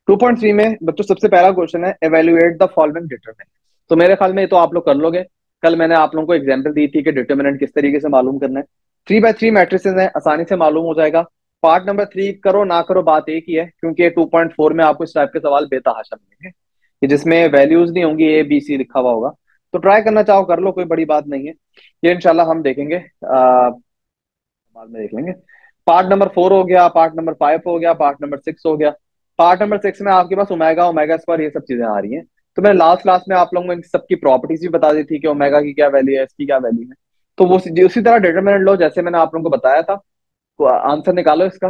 2.3 में बच्चों सबसे पहला क्वेश्चन है एवेल्युएट द फॉलोइंग डिटरमिनेंट। तो मेरे ख्याल में ये तो आप लोग कर लोगे। कल मैंने आप लोगों को एग्जांपल दी थी कि डिटरमिनेंट किस तरीके से मालूम करना है। 3x3 मैट्रिसेस है, आसानी से मालूम हो जाएगा। पार्ट नंबर 3 करो ना करो बात एक ही है, क्योंकि 2.4 में आपको इस टाइप के सवाल बेतहाशा मिलेंगे कि जिसमें वैल्यूज नहीं होंगी, ए बी सी लिखा हुआ होगा। तो ट्राई करना चाहो कर लो, कोई बड़ी बात नहीं है। ये इंशाल्लाह हम देखेंगे, बाद में देख लेंगे। पार्ट नंबर 4 हो गया, पार्ट नंबर 5 हो गया, पार्ट नंबर 6 हो गया। पार्ट नंबर 6 में आपके पास ओमेगा ओमेगा स्क्वायर ये सब चीजें आ रही हैं। तो मैंने लास्ट क्लास में आप लोगों को इन सबकी प्रॉपर्टीज भी बता दी थी कि ओमेगा की क्या वैल्यू है, इसकी क्या वैल्यू है। तो वो उसी तरह डिटरमिनेंट लो जैसे मैंने आप लोगों को बताया था। तो आंसर निकालो इसका।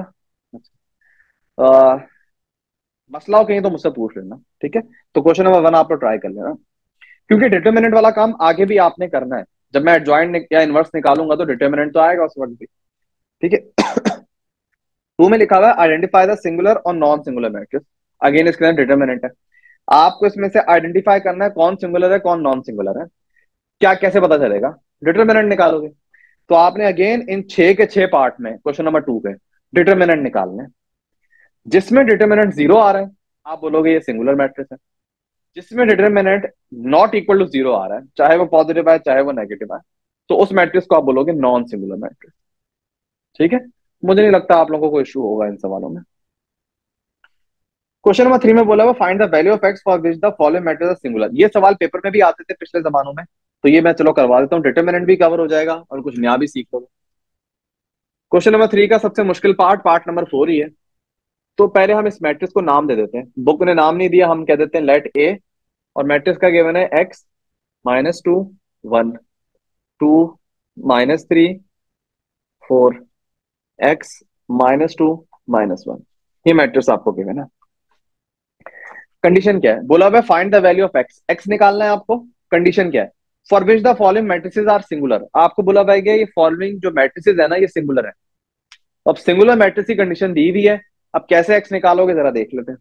आ, मसला हो कहीं तो मुझसे पूछ लेना, ठीक है। तो क्वेश्चन नंबर 1 आप लोग ट्राई कर लेना, क्योंकि डिटरमिनेंट वाला काम आगे भी आपने करना है। जब मैं एडजॉइंट या इनवर्स निकालूंगा तो डिटरमिनेंट तो आएगा उस वक्त भी, ठीक है। 2 में लिखा हुआ है आइडेंटिफाई द सिंगुलर और नॉन सिंगुलर मैट्रिक्स। अगेन इसके अंदर डिटरमिनेंट है। आपको इसमें से आइडेंटिफाई करना है कौन सिंगुलर है कौन नॉन सिंगुलर है। क्या कैसे पता चलेगा? डिटरमिनेंट निकालोगे। तो आपने अगेन इन 6 के 6 पार्ट में क्वेश्चन नंबर 2 पे डिटरमिनेंट निकालने हैं। जिसमें डिटरमिनेंट 0 आ रहा है आप बोलोगे ये सिंगुलर मैट्रिक्स है। जिसमें डिटरमिनेंट नॉट इक्वल टू 0 आ रहा है, चाहे वो पॉजिटिव है चाहे वो नेगेटिव है, तो उस मैट्रिक्स को आप बोलोगे नॉन सिंगुलर मैट्रिक्स, ठीक है। मुझे नहीं लगता आप लोगों को कोई इशू होगा इन सवालों में। क्वेश्चन नंबर 3 में बोला हुआ find the value of x for which the following matrix are singular. ये सवाल पेपर में भी आते थे पिछले जमानों में, तो ये मैं चलो करवा देता हूँ। डिटरमिनेंट भी कवर हो जाएगा और कुछ नया भी सीख लोगे। क्वेश्चन नंबर 3 का सबसे मुश्किल पार्ट पार्ट नंबर 4 ही है। तो पहले हम इस मैट्रिक्स को नाम दे देते हैं। बुक ने नाम नहीं दिया, हम कह देते हैं लेट ए। और मैट्रिक्स का गिवन है एक्स -2 1 2 -3 4 एक्स -2 -1। ये मैट्रिक्स आपको गिवन है। कंडीशन क्या है? बोला हुआ find the value of x, x निकालना है आपको। कंडीशन क्या है? For which the following matrices are singular. आपको बोला हुआ है कि ये फॉलोइंग जो मैट्रिसेस है ना ये सिंगुलर है। अब सिंगुलर मैट्रिक्स की कंडीशन दी हुई है। अब कैसे एक्स निकालोगे जरा देख लेते हैं।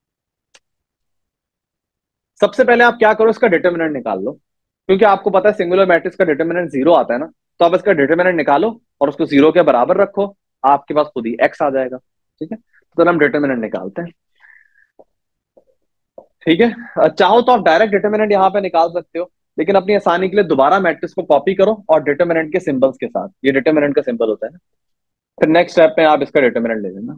सबसे पहले आप क्या करो, इसका डिटरमिनेंट निकाल लो, क्योंकि आपको पता है सिंगुलर मैट्रिक्स का डिटरमिनेंट 0 आता है ना। तो आप इसका डिटरमिनेंट निकालो और उसको 0 के बराबर रखो, आपके पास खुद ही एक्स आ जाएगा, ठीक है। तो हम डिटरमिनेंट निकालते हैं, ठीक है। चाहो तो आप डायरेक्ट डिटरमिनेंट यहाँ पे निकाल सकते हो, लेकिन अपनी आसानी के लिए दोबारा मैट्रिक्स को कॉपी करो और डिटरमिनेंट के सिंबल्स के साथ, ये डिटरमिनेंट का सिंबल होता है ना। फिर नेक्स्ट स्टेप में आप इसका डिटरमिनेंट ले लेना,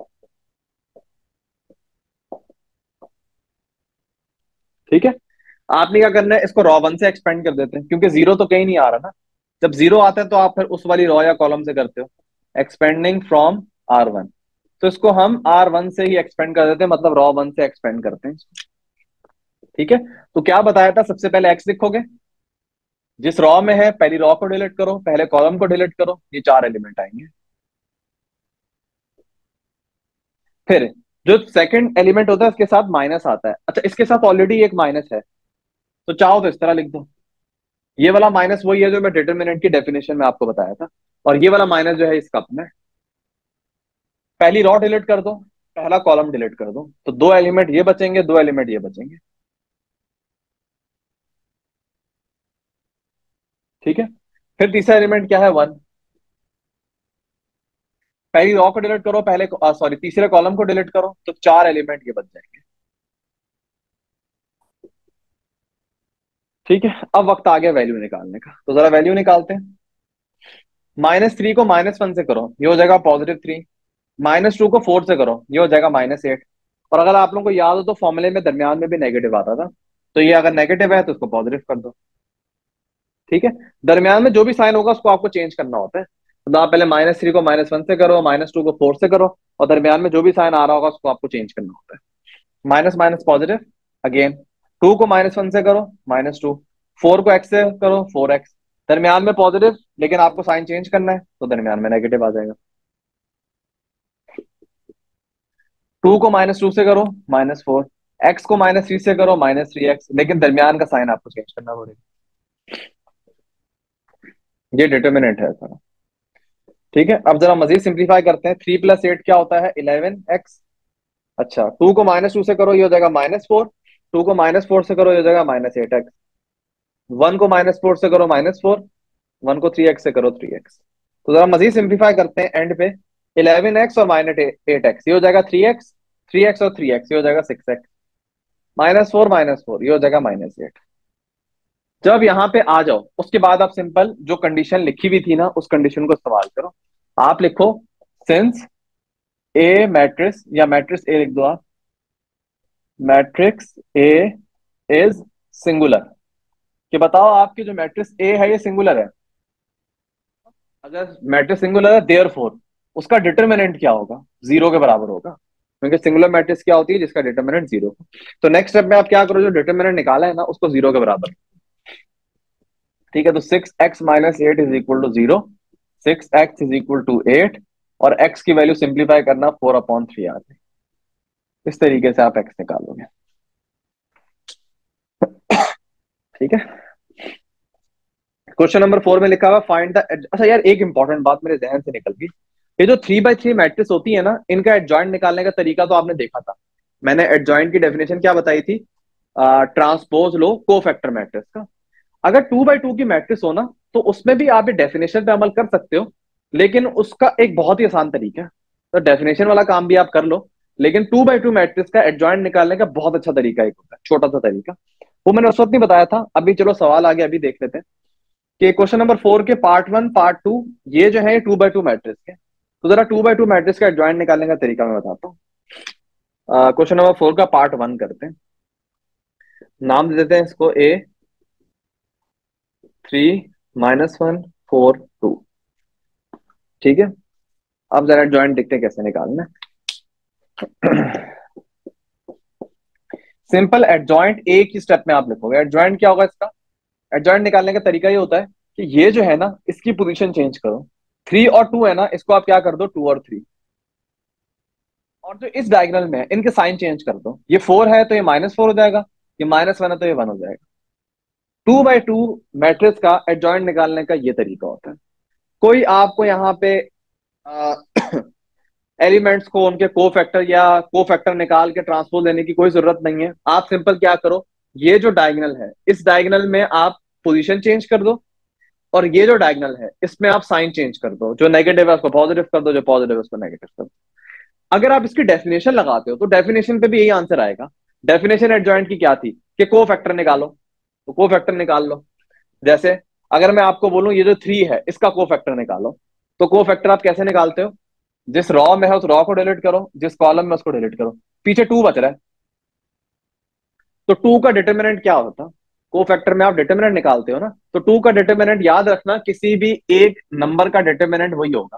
ठीक है। आपने क्या करना है, इसको रॉ 1 से एक्सपेंड कर देते हैं, क्योंकि 0 तो कहीं नहीं आ रहा ना। जब 0 आता है तो आप फिर उस वाली रॉ या कॉलम से करते हो, एक्सपेंडिंग फ्रॉम R1। तो इसको हम R1 से ही एक्सपेंड कर देते हैं, मतलब रॉ 1 से एक्सपेंड करते हैं, ठीक है। तो क्या बताया था, सबसे पहले एक्स लिखोगे, जिस रॉ में है पहली रॉ को डिलीट करो, पहले कॉलम को डिलीट करो, ये 4 एलिमेंट आएंगे। फिर जो सेकंड एलिमेंट होता है उसके साथ माइनस आता है। अच्छा, इसके साथ ऑलरेडी एक माइनस है, तो चाहो तो इस तरह लिख दो। ये वाला माइनस वही है जो मैं डिटरमिनेंट की डेफिनेशन में आपको बताया था, और ये वाला माइनस जो है इस कप में। पहली रॉ डिलीट कर दो, पहला कॉलम डिलीट कर दो, तो 2 एलिमेंट ये बचेंगे, 2 एलिमेंट ये बचेंगे, ठीक है। फिर तीसरा एलिमेंट क्या है, 1। पहली रॉ को डिलीट करो, पहले सॉरी तीसरे कॉलम को डिलीट करो, तो 4 एलिमेंट ये बच जाएंगे, ठीक है। अब वक्त आ गया वैल्यू निकालने का, तो जरा वैल्यू निकालते हैं। -3 को -1 से करो, ये हो जाएगा +3। -2 को 4 से करो, ये हो जाएगा -8। और अगर आप लोगों को याद हो तो फॉर्मूले में दरमियान में भी नेगेटिव आता था, तो ये अगर नेगेटिव है तो उसको पॉजिटिव कर दो, ठीक है। दरमियान में जो भी साइन होगा उसको आपको चेंज करना होता है। तो आप पहले -3 को -1 से करो, -2 को 4 से करो, और दरमियान में जो भी साइन आ रहा होगा उसको आपको चेंज करना होता है। माइनस माइनस पॉजिटिव, अगेन 2 को -1 से करो, -2। 4 को x से करो, 4x। दरमियान में पॉजिटिव, लेकिन आपको साइन चेंज करना है तो दरमियान में नेगेटिव आ जाएगा। 2 को -2 से करो, -4। x को -3 से करो, -3x, लेकिन दरमियान का साइन आपको चेंज करना पड़ेगा। ये डिटर्मिनेंट है सारा, ठीक है। अब जरा मजीद सिंप्लीफाई करते हैं। 3 + 8 क्या होता है, 11x। अच्छा, 2 को -2 से करो, ये हो जाएगा -4। 2 को -4 से करो, ये हो जाएगा -8x। 1 को -4 से करो, -4। 1 को 3x से करो, 3x। तो जरा मजीद सिंप्लीफाई करते हैं एंड पे। 11x और -8x, ये हो जाएगा 3x। 3x और 3x, ये हो जाएगा 6x, -4 ये हो जाएगा -8। जब यहाँ पे आ जाओ उसके बाद आप सिंपल जो कंडीशन लिखी हुई थी ना उस कंडीशन को इस्तेमाल करो। आप लिखो सिंस ए मैट्रिक्स, या मैट्रिक्स ए लिख दो आप, मैट्रिक्स ए इज सिंगुलर, कि बताओ आपकी जो मैट्रिक्स ए है ये सिंगुलर है। अगर मैट्रिक्स सिंगुलर है देयरफॉर उसका डिटरमिनेंट क्या होगा, जीरो के बराबर होगा, क्योंकि सिंगुलर मैट्रिक्स क्या होती है, जिसका डिटरमिनेंट जीरो। तो नेक्स्ट स्टेप में आप क्या करो, जो डिटरमिनेंट निकाला है ना उसको जीरो के बराबर। ठीक है, तो 6x - 8 is equal to 0, 6x is equal to 8, और x की वैल्यू सिंप्लीफाई करना 4/3 आती है। इस तरीके से आप x निकालोगे। ठीक है, क्वेश्चन नंबर 4 में लिखा हुआ फाइंड द, अच्छा यार एक इंपॉर्टेंट बात मेरे जहन से निकल गई। ये जो 3x3 मैट्रिक्स होती है ना, इनका एडजॉइंट निकालने का तरीका तो आपने देखा था। मैंने एडजॉइंट की डेफिनेशन क्या बताई थी, ट्रांसपोज लो कोफैक्टर मैट्रिक्स का। अगर 2x2 की मैट्रिक्स हो ना, तो उसमें भी आप ये डेफिनेशन पे अमल कर सकते हो, लेकिन उसका एक बहुत ही आसान तरीका है। तो डेफिनेशन वाला काम भी आप कर लो, लेकिन 2x2 मैट्रिक्स का एडजॉइंट निकालने का बहुत अच्छा तरीका एक होता है, छोटा सा तरीका। वो मैंने उस वक्त नहीं बताया था, अभी चलो सवाल आगे अभी देख लेते हैं कि क्वेश्चन नंबर 4 के पार्ट 1 पार्ट 2 ये जो है 2x2 मैट्रिक्स के। तो जरा 2x2 मैट्रिक्स का एडजॉइंट निकालने का तरीका मैं बताता हूँ। क्वेश्चन नंबर 4 का पार्ट 1 करते हैं, नाम दे देते हैं इसको A3 - 1 4 2। ठीक है, अब जरा एडजॉइंट देखते हैं कैसे निकालना है। सिंपल एडजॉइंट एक ही स्टेप में आप लिखोगे। एडजॉइंट क्या होगा इसका, एडजॉइंट निकालने का तरीका ये होता है कि ये जो है ना इसकी पोजीशन चेंज करो। 3 और 2 है ना, इसको आप क्या कर दो 2 और 3, और जो इस डायगोनल में है इनके साइन चेंज कर दो। ये 4 है तो ये -4 हो जाएगा, ये -1 है तो ये 1 हो जाएगा। 2x2 मैट्रिक्स का एडजॉइंट निकालने का ये तरीका होता है। कोई आपको यहाँ पे एलिमेंट्स को उनके कोफैक्टर या कोफैक्टर निकाल के ट्रांसपोज लेने की कोई जरूरत नहीं है। आप सिंपल क्या करो, ये जो डायगोनल है इस डायगोनल में आप पोजीशन चेंज कर दो, और ये जो डायगोनल है इसमें आप साइन चेंज कर दो, जो नेगेटिव है उसको पॉजिटिव कर दो, जो पॉजिटिव है उसको नेगेटिव कर दो। अगर आप इसकी डेफिनेशन लगाते हो तो डेफिनेशन पे भी यही आंसर आएगा। डेफिनेशन एडजॉइंट की क्या थी कि को फैक्टर निकालो, तो को फैक्टर निकाल लो। जैसे अगर मैं आपको बोलूं ये जो 3 है इसका को फैक्टर निकालो, तो को फैक्टर आप कैसे निकालते हो, जिस रॉ में है उस रॉ को डिलीट करो, जिस कॉलम में उसको डिलीट करो, पीछे 2 बच रहा है, तो 2 का डिटर्मिनेंट क्या होता, को फैक्टर में आप डिटर्मिनेंट निकालते हो ना, तो 2 का डिटर्मिनेंट याद रखना किसी भी एक नंबर का डिटर्मिनेंट वही होगा।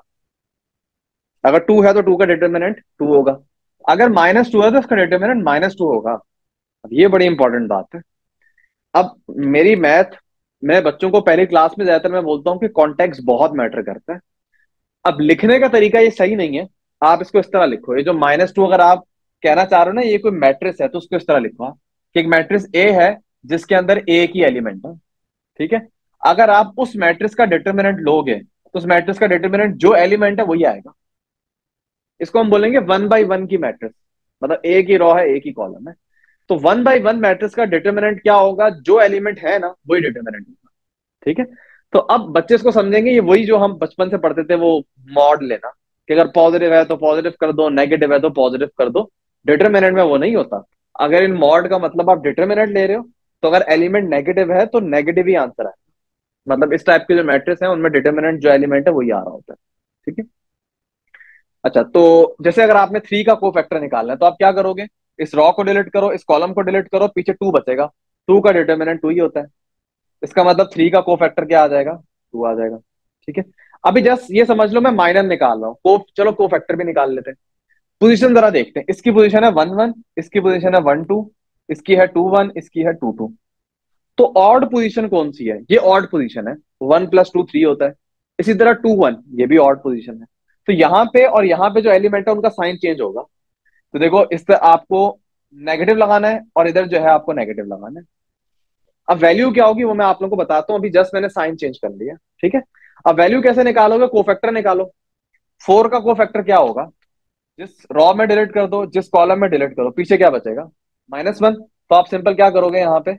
अगर 2 है तो 2 का डिटर्मिनेंट 2 होगा, अगर -2 है तो उसका डिटर्मिनेंट -2 होगा। अब ये बड़ी इंपॉर्टेंट बात है। अब मेरी मैथ मैं बच्चों को पहली क्लास में ज्यादातर मैं बोलता हूँ कि कॉन्टेक्स्ट बहुत मैटर करता है। अब लिखने का तरीका ये सही नहीं है, आप इसको इस तरह लिखो, ये जो -2 अगर आप कहना चाह रहे हो ना ये कोई मैट्रिक्स है, तो उसको इस तरह लिखो आप कि एक मैट्रिक्स ए है जिसके अंदर ए की एलिमेंट है। ठीक है, अगर आप उस मैट्रिक्स का डिटर्मिनेंट लोगे तो उस मैट्रिक्स का डिटर्मिनेंट जो एलिमेंट है वही आएगा। इसको हम बोलेंगे 1/1 की मैट्रिक्स, मतलब एक ही रॉ है एक ही कॉलम है। तो 1/1 मैट्रिक्स का डिटर्मिनेंट क्या होगा, जो एलिमेंट है ना वही डिटर्मिनेंट होगा। ठीक है, तो अब बच्चे इसको समझेंगे, ये वही जो हम बचपन से पढ़ते थे वो मॉड लेना, कि अगर पॉजिटिव है तो पॉजिटिव कर दो, नेगेटिव है तो पॉजिटिव कर दो। डिटर्मिनेंट में वो नहीं होता। अगर इन मॉड का मतलब आप डिटर्मिनेंट ले रहे हो, तो अगर एलिमेंट नेगेटिव है तो नेगेटिव ही आंसर है। मतलब इस टाइप के जो मैट्रिक्स है उनमें डिटर्मिनेंट जो एलिमेंट है वही आ रहा होता है। ठीक है, अच्छा तो जैसे अगर आपने 3 का कोफैक्टर निकालना है तो आप क्या करोगे, इस रॉ को डिलीट करो, इस कॉलम को डिलीट करो, पीछे 2 बचेगा। 2 का डिटर्मिनेंट 2 ही होता है, इसका मतलब 3 का कोफैक्टर क्या आ जाएगा, 2 आ जाएगा। ठीक है, अभी जस्ट ये समझ लो मैं माइनर निकाल रहा हूँ, चलो कोफैक्टर भी निकाल लेते हैं। पोजीशन जरा देखते हैं, इसकी पोजीशन है 1 1, इसकी पोजीशन है 1 2, इसकी है 2 1, इसकी है 2 2। तो ऑड पोजीशन कौन सी है, ये ऑड पोजीशन है, 1 + 2 3 होता है। इसी तरह 2 1 ये भी ऑड पोजीशन है। तो यहाँ पे और यहाँ पे जो एलिमेंट है उनका साइन चेंज होगा। तो देखो इस पर आपको नेगेटिव लगाना है और इधर जो है आपको नेगेटिव लगाना है। अब वैल्यू क्या होगी वो मैं आप लोगों को बताता हूँ, अभी जस्ट मैंने साइन चेंज कर लिया। ठीक है, अब वैल्यू कैसे निकालोगे, कोफैक्टर निकालो। 4 का कोफैक्टर क्या होगा, जिस रॉ में डिलीट कर दो, जिस कॉलम में डिलीट करो, पीछे क्या बचेगा, -1। तो आप सिंपल क्या करोगे, यहाँ पे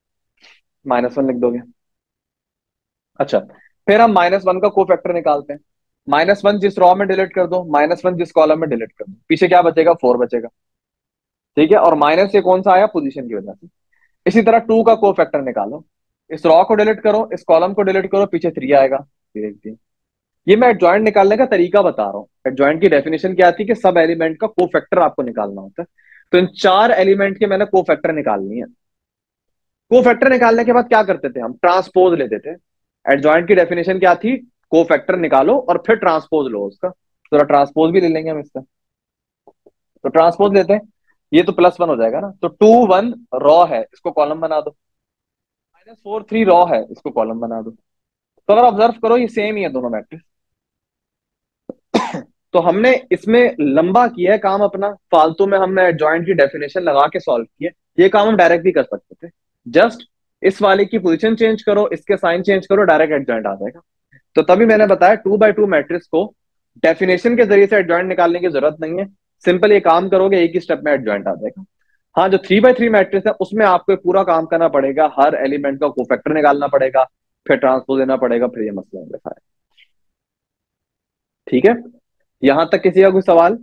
-1 लिख दोगे। अच्छा, फिर हम -1 का कोफैक्टर निकालते हैं। -1 जिस रॉ में डिलीट कर दो, -1 जिस कॉलम में डिलीट कर दो, पीछे क्या बचेगा, 4 बचेगा। ठीक है, और माइनस ये कौन सा आया, पोजीशन की वजह से। इसी तरह 2 का कोफैक्टर निकालो, इस रॉ को डिलीट करो, इस कॉलम को डिलीट करो, पीछे 3 आएगा। देखिए, ये मैं एडजॉइंट निकालने का तरीका बता रहा हूँ। एडजॉइंट की डेफिनेशन क्या थी कि सब एलिमेंट का कोफैक्टर आपको निकालना होता है। तो इन 4 एलिमेंट के मैंने कोफैक्टर निकालनी है। कोफैक्टर निकालने के बाद क्या करते थे हम, ट्रांसपोज लेते थे। एडजॉइंट की डेफिनेशन क्या थी, कोफैक्टर निकालो और फिर ट्रांसपोज लो उसका। थोड़ा ट्रांसपोज भी ले लेंगे हम इसका। तो ट्रांसपोज लेते हैं, ये तो +1 हो जाएगा ना, तो 2 1 रॉ है, इसको कॉलम बना दो। -4 3 रॉ है, इसको कॉलम बना दो। तो अगर ऑब्जर्व करो, ये सेम ही है दोनों मैट्रिक्स। तो हमने इसमें लंबा किया है काम अपना, फालतू में हमने एडजॉइंट की डेफिनेशन लगा के सॉल्व किया। ये काम हम डायरेक्ट भी कर सकते थे। जस्ट इस वाले की पोजीशन चेंज करो, इसके साइन चेंज करो, डायरेक्ट एडजॉइंट आ जाएगा। तो तभी मैंने बताया 2 by 2 मैट्रिक्स को डेफिनेशन के जरिए से एडजॉइंट निकालने की जरूरत नहीं है। सिंपल ये काम करोगे, एक ही स्टेप में एडजॉइंट आ जाएगा। हाँ, जो 3 by 3 मैट्रिक्स है उसमें आपको पूरा काम करना पड़ेगा, हर एलिमेंट का कोफैक्टर निकालना पड़ेगा, फिर ट्रांसपोज देना पड़ेगा, फिर ये मसला है। ठीक है, यहां तक किसी का कोई सवाल?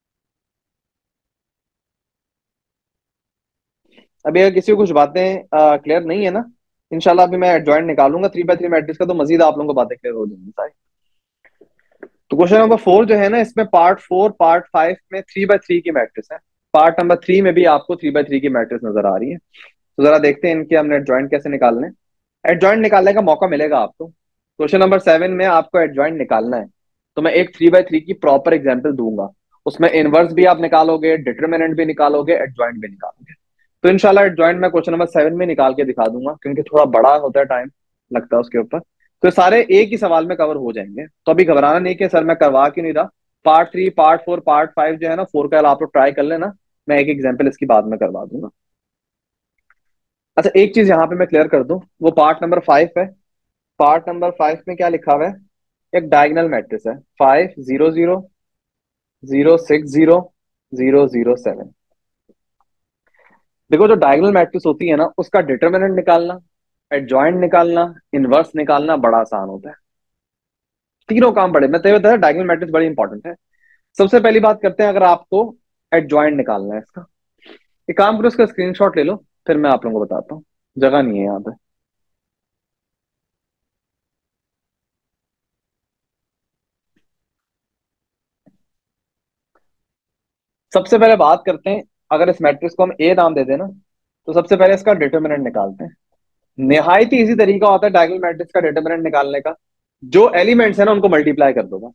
अभी अगर किसी को कुछ बातें क्लियर नहीं है ना, इंशाल्लाह अभी मैं एडजॉइंट निकालूंगा 3 by 3 मैट्रिक्स का, तो मजीद आप लोगों को बातें क्लियर हो जाएंगी सारी। तो क्वेश्चन नंबर 4 जो है ना, इसमें पार्ट 4 पार्ट 5 में 3 by 3 की मैट्रिक्स है। पार्ट नंबर 3 में भी आपको 3 by 3 की मैट्रिक्स नजर आ रही है। तो जरा देखते हैं इनके हमने एडजॉइंट कैसे निकालने हैं। एडजॉइंट निकालने का मौका मिलेगा आपको। क्वेश्चन नंबर 7 में आपको एडजॉइंट निकालना है, तो मैं एक 3 by 3 की प्रॉपर एग्जाम्पल दूंगा। उसमें इनवर्स भी आप निकालोगे, डिटर्मिनेंट भी निकालोगे, एडजॉइंट भी निकालोगे। तो इनशाला एडजॉइंट मैं क्वेश्चन नंबर 7 में निकाल के दिखा दूंगा, क्योंकि थोड़ा बड़ा होता है, टाइम लगता है उसके ऊपर। तो सारे एक ही सवाल में कवर हो जाएंगे, तो अभी घबराना नहीं कि सर मैं करवा क्यों नहीं रहा। पार्ट 3 पार्ट 4 पार्ट 5 जो है ना, 4 का आप लोग ट्राई कर लेना। मैं एक एग्जाम्पल इसकी बाद में करवा दूंगा। अच्छा, एक चीज यहाँ पे मैं क्लियर कर दूं, वो पार्ट नंबर 5 है। पार्ट नंबर 5 में क्या लिखा हुआ है, एक डायगोनल मैट्रिक्स है, 5 0 0 0 6 0 0 0 7। देखो, जो डायगोनल मैट्रिक्स होती है ना, उसका डिटर्मिनेंट निकालना, एडजॉइंट निकालना, इनवर्स निकालना बड़ा आसान होता है। तीनों काम बड़े, मैं तो ये बताया डायगोनल मैट्रिक्स बड़ी इंपॉर्टेंट है। सबसे पहली बात करते हैं, अगर आपको एडजॉइंट निकालना है इसका, एक काम करो, इसका स्क्रीनशॉट ले लो, फिर मैं आप लोगों को बताता हूँ। जगह नहीं है यहाँ पे। सबसे पहले बात करते हैं, अगर इस मैट्रिक्स को हम ए नाम दे देना, तो सबसे पहले इसका डिटर्मिनेंट निकालते हैं। निहायत ही इजी तरीका होता है डायगोनल मैट्रिक्स का डिटर्मिनेंट निकालने का। जो एलिमेंट्स है ना, उनको मल्टीप्लाई कर दो बस।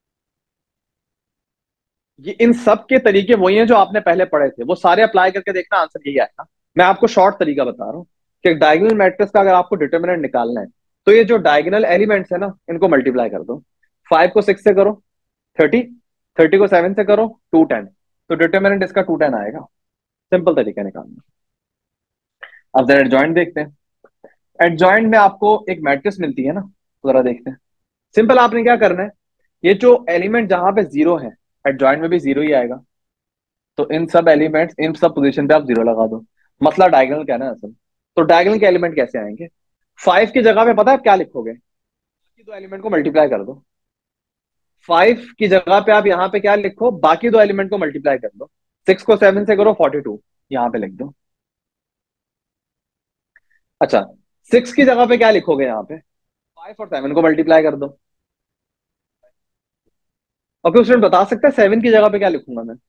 ये इन सब के तरीके वही हैं जो आपने पहले पढ़े थे, वो सारे अप्लाई करके देखना, आंसर यही आएगा। मैं आपको शॉर्ट तरीका बता रहा हूँ कि डायगोनल मैट्रिक्स का अगर आपको डिटर्मिनेंट निकालना है, तो ये जो डायगोनल एलिमेंट्स है ना, इनको मल्टीप्लाई कर दो। 5 को 6 से करो 30, 30 को 7 से करो 210, तो डिटर्मिनेंट इसका 210 आएगा। सिंपल तरीका निकालना। अब जरा एडजॉइंट देखते हैं। एडजॉइंट में आपको एक मैट्रिक्स मिलती है ना, तो जरा देखते हैं। सिंपल आपने क्या करना है, ये जो एलिमेंट जहां पे 0 है, एडजॉइंट में भी 0 ही आएगा। तो इन सब एलिमेंट्स, इन सब पोजीशन पे आप 0 लगा दो। मसला डायगोनल का है ना असल। तो डायगोनल के एलिमेंट कैसे आएंगे, 5 की जगह पे पता है आप क्या लिखोगे, बाकी दो एलिमेंट को मल्टीप्लाई कर दो। 5 की जगह पे आप यहाँ पे क्या लिखो, बाकी दो एलिमेंट को मल्टीप्लाई कर दो। 6 को 7 से करो 42, यहाँ पे लिख दो। अच्छा, 6 की जगह पे क्या लिखोगे, यहाँ पे 5 और 7 को मल्टीप्लाई कर दो। और फिर स्टूडेंट बता सकता है 7 की जगह पे क्या लिखूंगा मैं,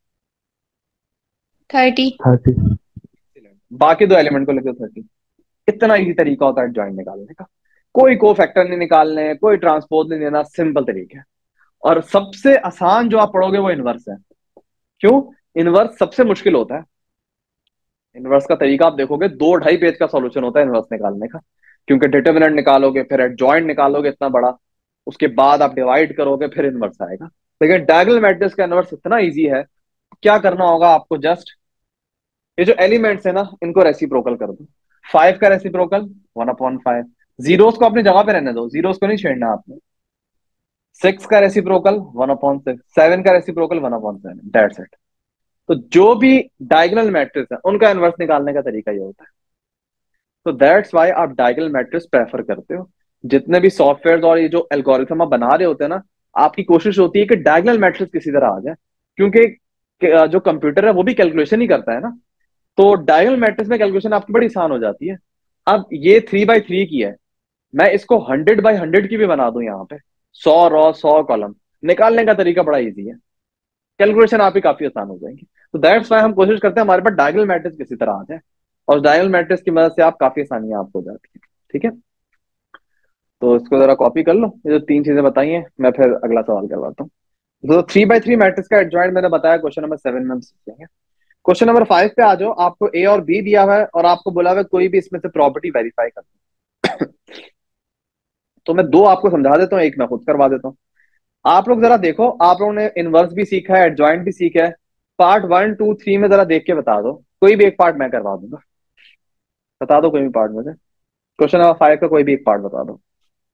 30। 30। बाकी दो एलिमेंट को लिख दो 30। इतना इजी तरीका होता है ज्वाइन निकालने का। कोई को फैक्टर नहीं निकालने, कोई ट्रांसपोज नहीं देना, सिंपल तरीका है। और सबसे आसान जो आप पढ़ोगे वो इनवर्स है। क्यों, इनवर्स सबसे मुश्किल होता है। इनवर्स का तरीका आप देखोगे, 2 2.5 पेज का सॉल्यूशन होता है इनवर्स निकालने का। क्योंकि डिटर्मिनेंट निकालोगे, फिर एडजॉइंट निकालोगे इतना बड़ा, उसके बाद आप डिवाइड करोगे, फिर इनवर्स आएगा। लेकिन डायगोनल मैट्रिक्स का इनवर्स इतना इजी है। क्या करना होगा आपको, जस्ट ये जो एलिमेंट्स है ना, इनको रेसिप्रोकल कर दो। 5 का रेसिप्रोकल 1/5। जीरोस को अपनी जगह पे रहने दो, जीरोस को नहीं छेड़ना आपने। 6 का रेसिप्रोकल 1/6, 7 का रेसिप्रोकल 1/7, दैट्स इट। तो जो भी डायगोनल मैट्रिक्स है, उनका इनवर्स निकालने का तरीका ये होता है। तो दैट्स वाई आप डायगोनल मैट्रिक्स प्रेफर करते हो। जितने भी सॉफ्टवेयर और ये जो एल्गोरिथम आप बना रहे होते हैं ना, आपकी कोशिश होती है कि डायगोनल मैट्रिक्स किसी तरह आ जाए। क्योंकि जो कंप्यूटर है वो भी कैलकुलेशन ही करता है ना, तो डायगोनल मैट्रिक्स में कैलकुलेशन आपकी बड़ी आसान हो जाती है। अब ये 3 बाई 3 की है, मैं इसको 100 बाई 100 की भी बना दूं यहाँ पे, 100 रो 100 कॉलम, निकालने का तरीका बड़ा इजी है, कैलकुलेशन आप ही काफी आसान हो जाएंगी। तो दैट्स वाई हम कोशिश करते हैं हमारे पास डायगोनल मैट्रिक्स किसी तरह आ जाए, और डायगोनल मैट्रिक्स की मदद से आप काफी आसानियां आपको हो जाती है। ठीक है, तो इसको जरा कॉपी कर लो, ये जो 3 चीजें बताई हैं, मैं फिर अगला सवाल करवाता हूँ। तो 3 बाई 3 मैट्रिक्स का एडजॉइंट मैंने बताया, क्वेश्चन नंबर 7 में हम सीखेंगे। क्वेश्चन नंबर 5 पे आ जाओ, आपको ए और बी दिया हुआ है और आपको बोला हुआ है कोई भी इसमें से प्रॉपर्टी वेरीफाई कर। तो मैं दो आपको समझा देता हूँ, एक मैं खुद करवा देता हूँ। आप लोग जरा देखो, आप लोगों ने इनवर्स भी सीखा है, एडजॉइंट भी सीखा है, पार्ट 1 2 3 में जरा देख के बता दो, कोई भी एक पार्ट मैं करवा दूंगा, बता दो कोई भी पार्ट मुझे, क्वेश्चन नंबर 5 का कोई भी एक पार्ट बता दो।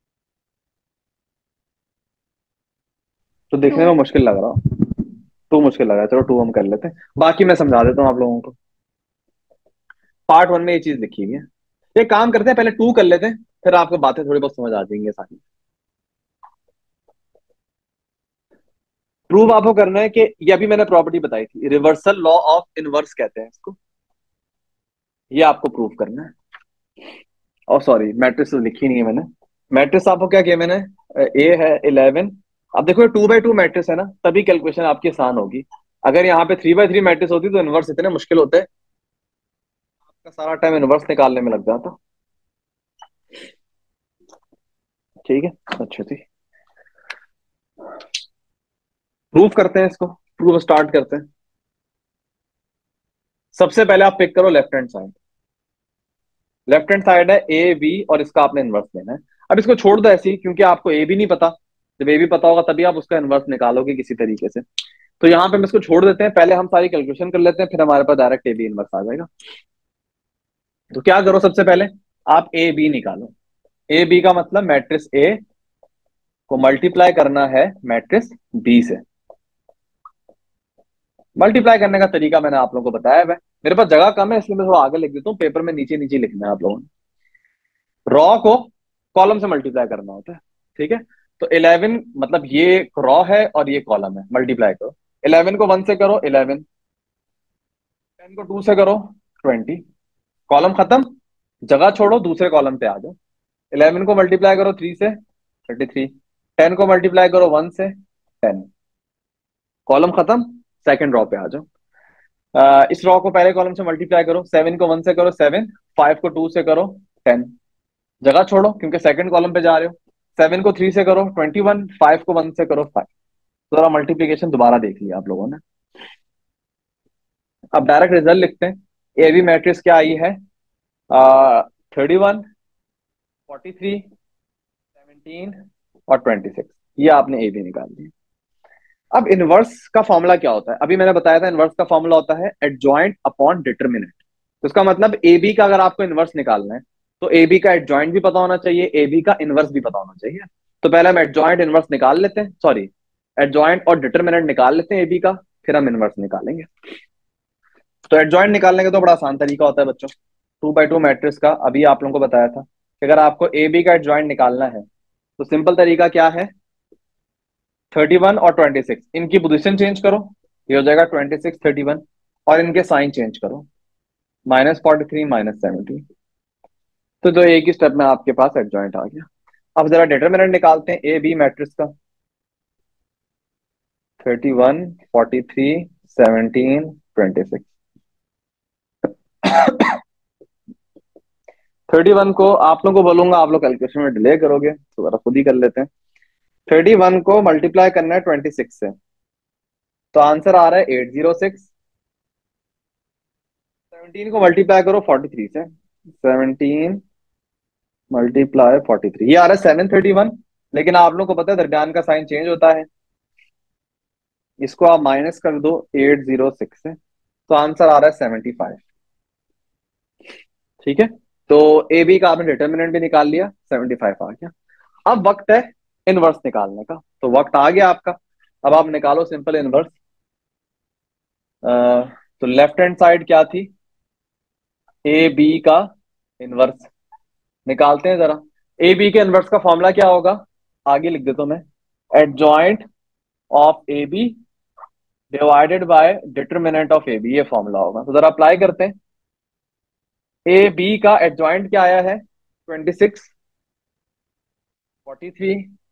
तो टू। देखने में मुश्किल लग रहा हो, 2 मुश्किल लगा है, चलो 2 हम कर लेते हैं, बाकी मैं समझा देता हूँ आप लोगों को। पार्ट 1 में ये चीज लिखी हुई है, ये काम करते हैं, पहले 2 कर लेते हैं, फिर आपको बातें थोड़ी बहुत समझ आ जाएंगी सारी। प्रूव आपको करना है कि ये अभी मैंने प्रॉपर्टी बताई थी, रिवर्सल लॉ ऑफ इनवर्स कहते हैं इसको, ये आपको प्रूव करना है। और सॉरी, मैट्रिक्स तो लिखी नहीं है मैंने, मैट्रिक्स आपको क्या किया मैंने, ए है 11। अब देखो 2 बाई 2 मैट्रिक्स है ना, तभी कैलकुलेशन आपकी आसान होगी। अगर यहाँ पे 3 बाई 3 मैट्रिक्स होती तो इनवर्स इतने मुश्किल होते, आपका सारा टाइम इनवर्स निकालने में लग जाता। ठीक है, अच्छा जी, प्रूव करते हैं इसको, प्रूव स्टार्ट करते हैं। सबसे पहले आप पिक करो left hand side, left hand side है ए बी, और इसका आपने इनवर्स लेना है। अब इसको छोड़ दो ऐसे ही, क्योंकि आपको ए बी नहीं पता, जब ए बी पता होगा तभी आप उसका इनवर्स निकालोगे किसी तरीके से। तो यहाँ पे हम इसको छोड़ देते हैं, पहले हम सारी कैलकुलेशन कर लेते हैं, फिर हमारे पास डायरेक्ट ए बी इनवर्स आ जाएगा। तो क्या करो, सबसे पहले आप ए बी निकालो। ए बी का मतलब मैट्रिक्स ए को मल्टीप्लाई करना है मैट्रिक्स बी से। मल्टीप्लाई करने का तरीका मैंने आप लोगों को बताया है, मेरे पास जगह कम है इसलिए मैं थोड़ा आगे लिख देता हूँ, पेपर में नीचे नीचे लिखना है आप लोगों ने। रॉ को कॉलम से मल्टीप्लाई करना होता है, ठीक है। तो 11 मतलब ये रॉ है और ये कॉलम है, मल्टीप्लाई करो। 11 को 1 से करो 11, 10 को 2 से करो 20, कॉलम खत्म, जगह छोड़ो दूसरे कॉलम पे आ जाओ। 11 को मल्टीप्लाई करो 3 से 33, 10 को मल्टीप्लाई करो 1 से 10, कॉलम खत्म, सेकंड रॉ पे आ जाओ। इस रॉ को पहले कॉलम से मल्टीप्लाई करो, 7 को 1 से करो 7, 5 को 2 से करो 10, जगह छोड़ो क्योंकि सेकंड कॉलम पे जा रहे हो। 7 को 3 से करो 21, 5 को 1 से करो 5। तो जरा मल्टीप्लीकेशन दोबारा देख लिया आप लोगों ने। अब डायरेक्ट रिजल्ट लिखते हैं। ए बी मैट्रिक्स क्या आई है, 31, 43, 17 और 26, ये आपने ए बी निकाल दिया। अब इनवर्स का फॉर्मूला क्या होता है, अभी मैंने बताया था इनवर्स का फॉर्मूला होता है एडजॉइंट अपॉन डिटरमिनेंट। तो इसका मतलब ए बी का अगर आपको इनवर्स निकालना है तो ए बी का एडजॉइंट भी पता होना चाहिए, ए बी का इनवर्स भी पता होना चाहिए। तो पहले हम एडजॉइंट इनवर्स निकाल लेते हैं, सॉरी एडजॉइंट और डिटरमिनेंट निकाल लेते हैं ए बी का, फिर हम इनवर्स निकालेंगे। तो एडजॉइंट निकालने का तो बड़ा आसान तरीका होता है बच्चों, 2 बाई 2 मैट्रिक्स का अभी आप लोगों को बताया था कि अगर आपको ए बी का एडजॉइंट निकालना है तो सिंपल तरीका क्या है, 31 और 26 इनकी पोजीशन चेंज करो, ये हो जाएगा 26 31, और इनके साइन चेंज करो, -43 -17। तो जो एक ही स्टेप में आपके पास एडजॉइंट आ गया। अब जरा डिटरमिनेंट निकालते हैं ए बी मैट्रिक्स का, 31 43 17 26। 31 को आप लोगों को बोलूंगा, आप लोग कैलकुलेशन में डिले करोगे तो जरा खुद ही कर लेते हैं। 31 को मल्टीप्लाई करना है 26 से, तो आंसर आ रहा है 806। 17 को मल्टीप्लाई करो 43 से, 17 मल्टीप्लाई 43, ये आ रहा है 731। लेकिन आप लोग को पता है दरमियान का साइन चेंज होता है, इसको आप माइनस कर दो 806 से, तो आंसर आ रहा है 75। ठीक है, तो ए बी का आपने डिटर्मिनेंट भी निकाल लिया, 75 आ गया। अब वक्त है इनवर्स निकालने का, तो वक्त आ गया आपका। अब आप निकालो सिंपल इनवर्स। तो लेफ्ट हैंड साइड क्या थी, ए बी का इनवर्स निकालते हैं जरा। ए बी के इनवर्स का फॉर्मूला क्या होगा, आगे लिख देता हूं मैं, adjoint of A B divided by determinant of A B, ये फॉर्मूला होगा। तो जरा अप्लाई करते हैं। ए बी का एडजॉइंट क्या आया है? 26, 43,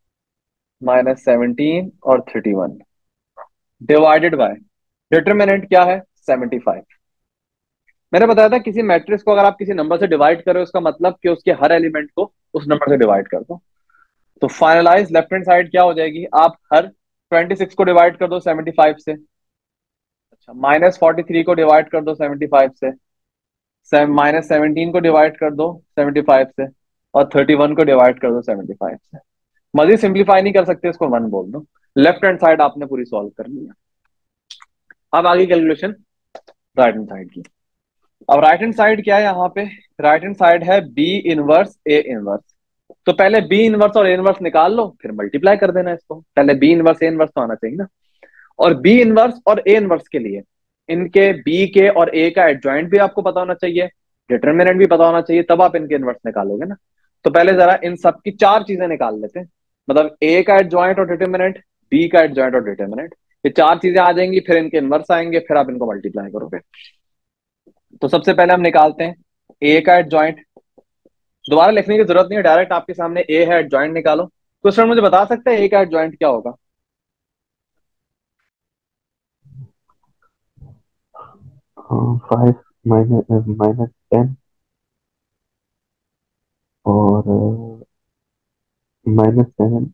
-17 और 31, डिवाइडेड बाय डिटरमिनेंट क्या है? 75। मैंने बताया था किसी मैट्रिक्स को अगर आप किसी नंबर से डिवाइड करो, उसका मतलब कि उसके हर एलिमेंट को उस नंबर से डिवाइड कर दो। तो फाइनलाइज लेफ्ट हैंड साइड क्या हो जाएगी? आप हर 26 को डिवाइड कर दो 75 से। अच्छा, -43 को डिवाइड कर दो 75 से, -17 को डिवाइड कर दो 75 से, और 31 को डिवाइड कर दो 75 से। मजीद सिंप्लीफाई नहीं कर सकते, इसको 1 बोल दो। लेफ्ट हैंड साइड आपने पूरी सॉल्व कर लिया। अब आगे कैलकुलेशन राइट हैंड साइड की। अब राइट हैंड साइड क्या है यहाँ पे? राइट हैंड साइड है बी इनवर्स ए इनवर्स। तो पहले बी इनवर्स और ए इनवर्स निकाल लो, फिर मल्टीप्लाई कर देना इसको। पहले बी इनवर्स ए इनवर्स तो आना चाहिए ना। और बी इनवर्स और ए इनवर्स के लिए इनके बी के और ए का एडजॉइंट भी आपको पता होना चाहिए, डिटरमिनेंट भी पता होना चाहिए, तब आप इनके इनवर्स निकालोगे ना। तो पहले जरा इन सब की चार चीजें निकाल लेते हैं। मतलब ए का एडजॉइंट और डिटरमिनेंट, बी का एडजॉइंट और डिटरमिनेंट, ये चार चीजें आ जाएंगी, फिर इनके इनवर्स आएंगे, फिर आप इनको मल्टीप्लाई करोगे। तो सबसे पहले हम निकालते हैं ए का एडजॉइंट। दोबारा लिखने की जरूरत नहीं है, डायरेक्ट आपके सामने ए है, एडजॉइंट निकालो। तो सर मुझे बता सकते हैं ए का एडजॉइंट क्या होगा? 5 -10 और -7,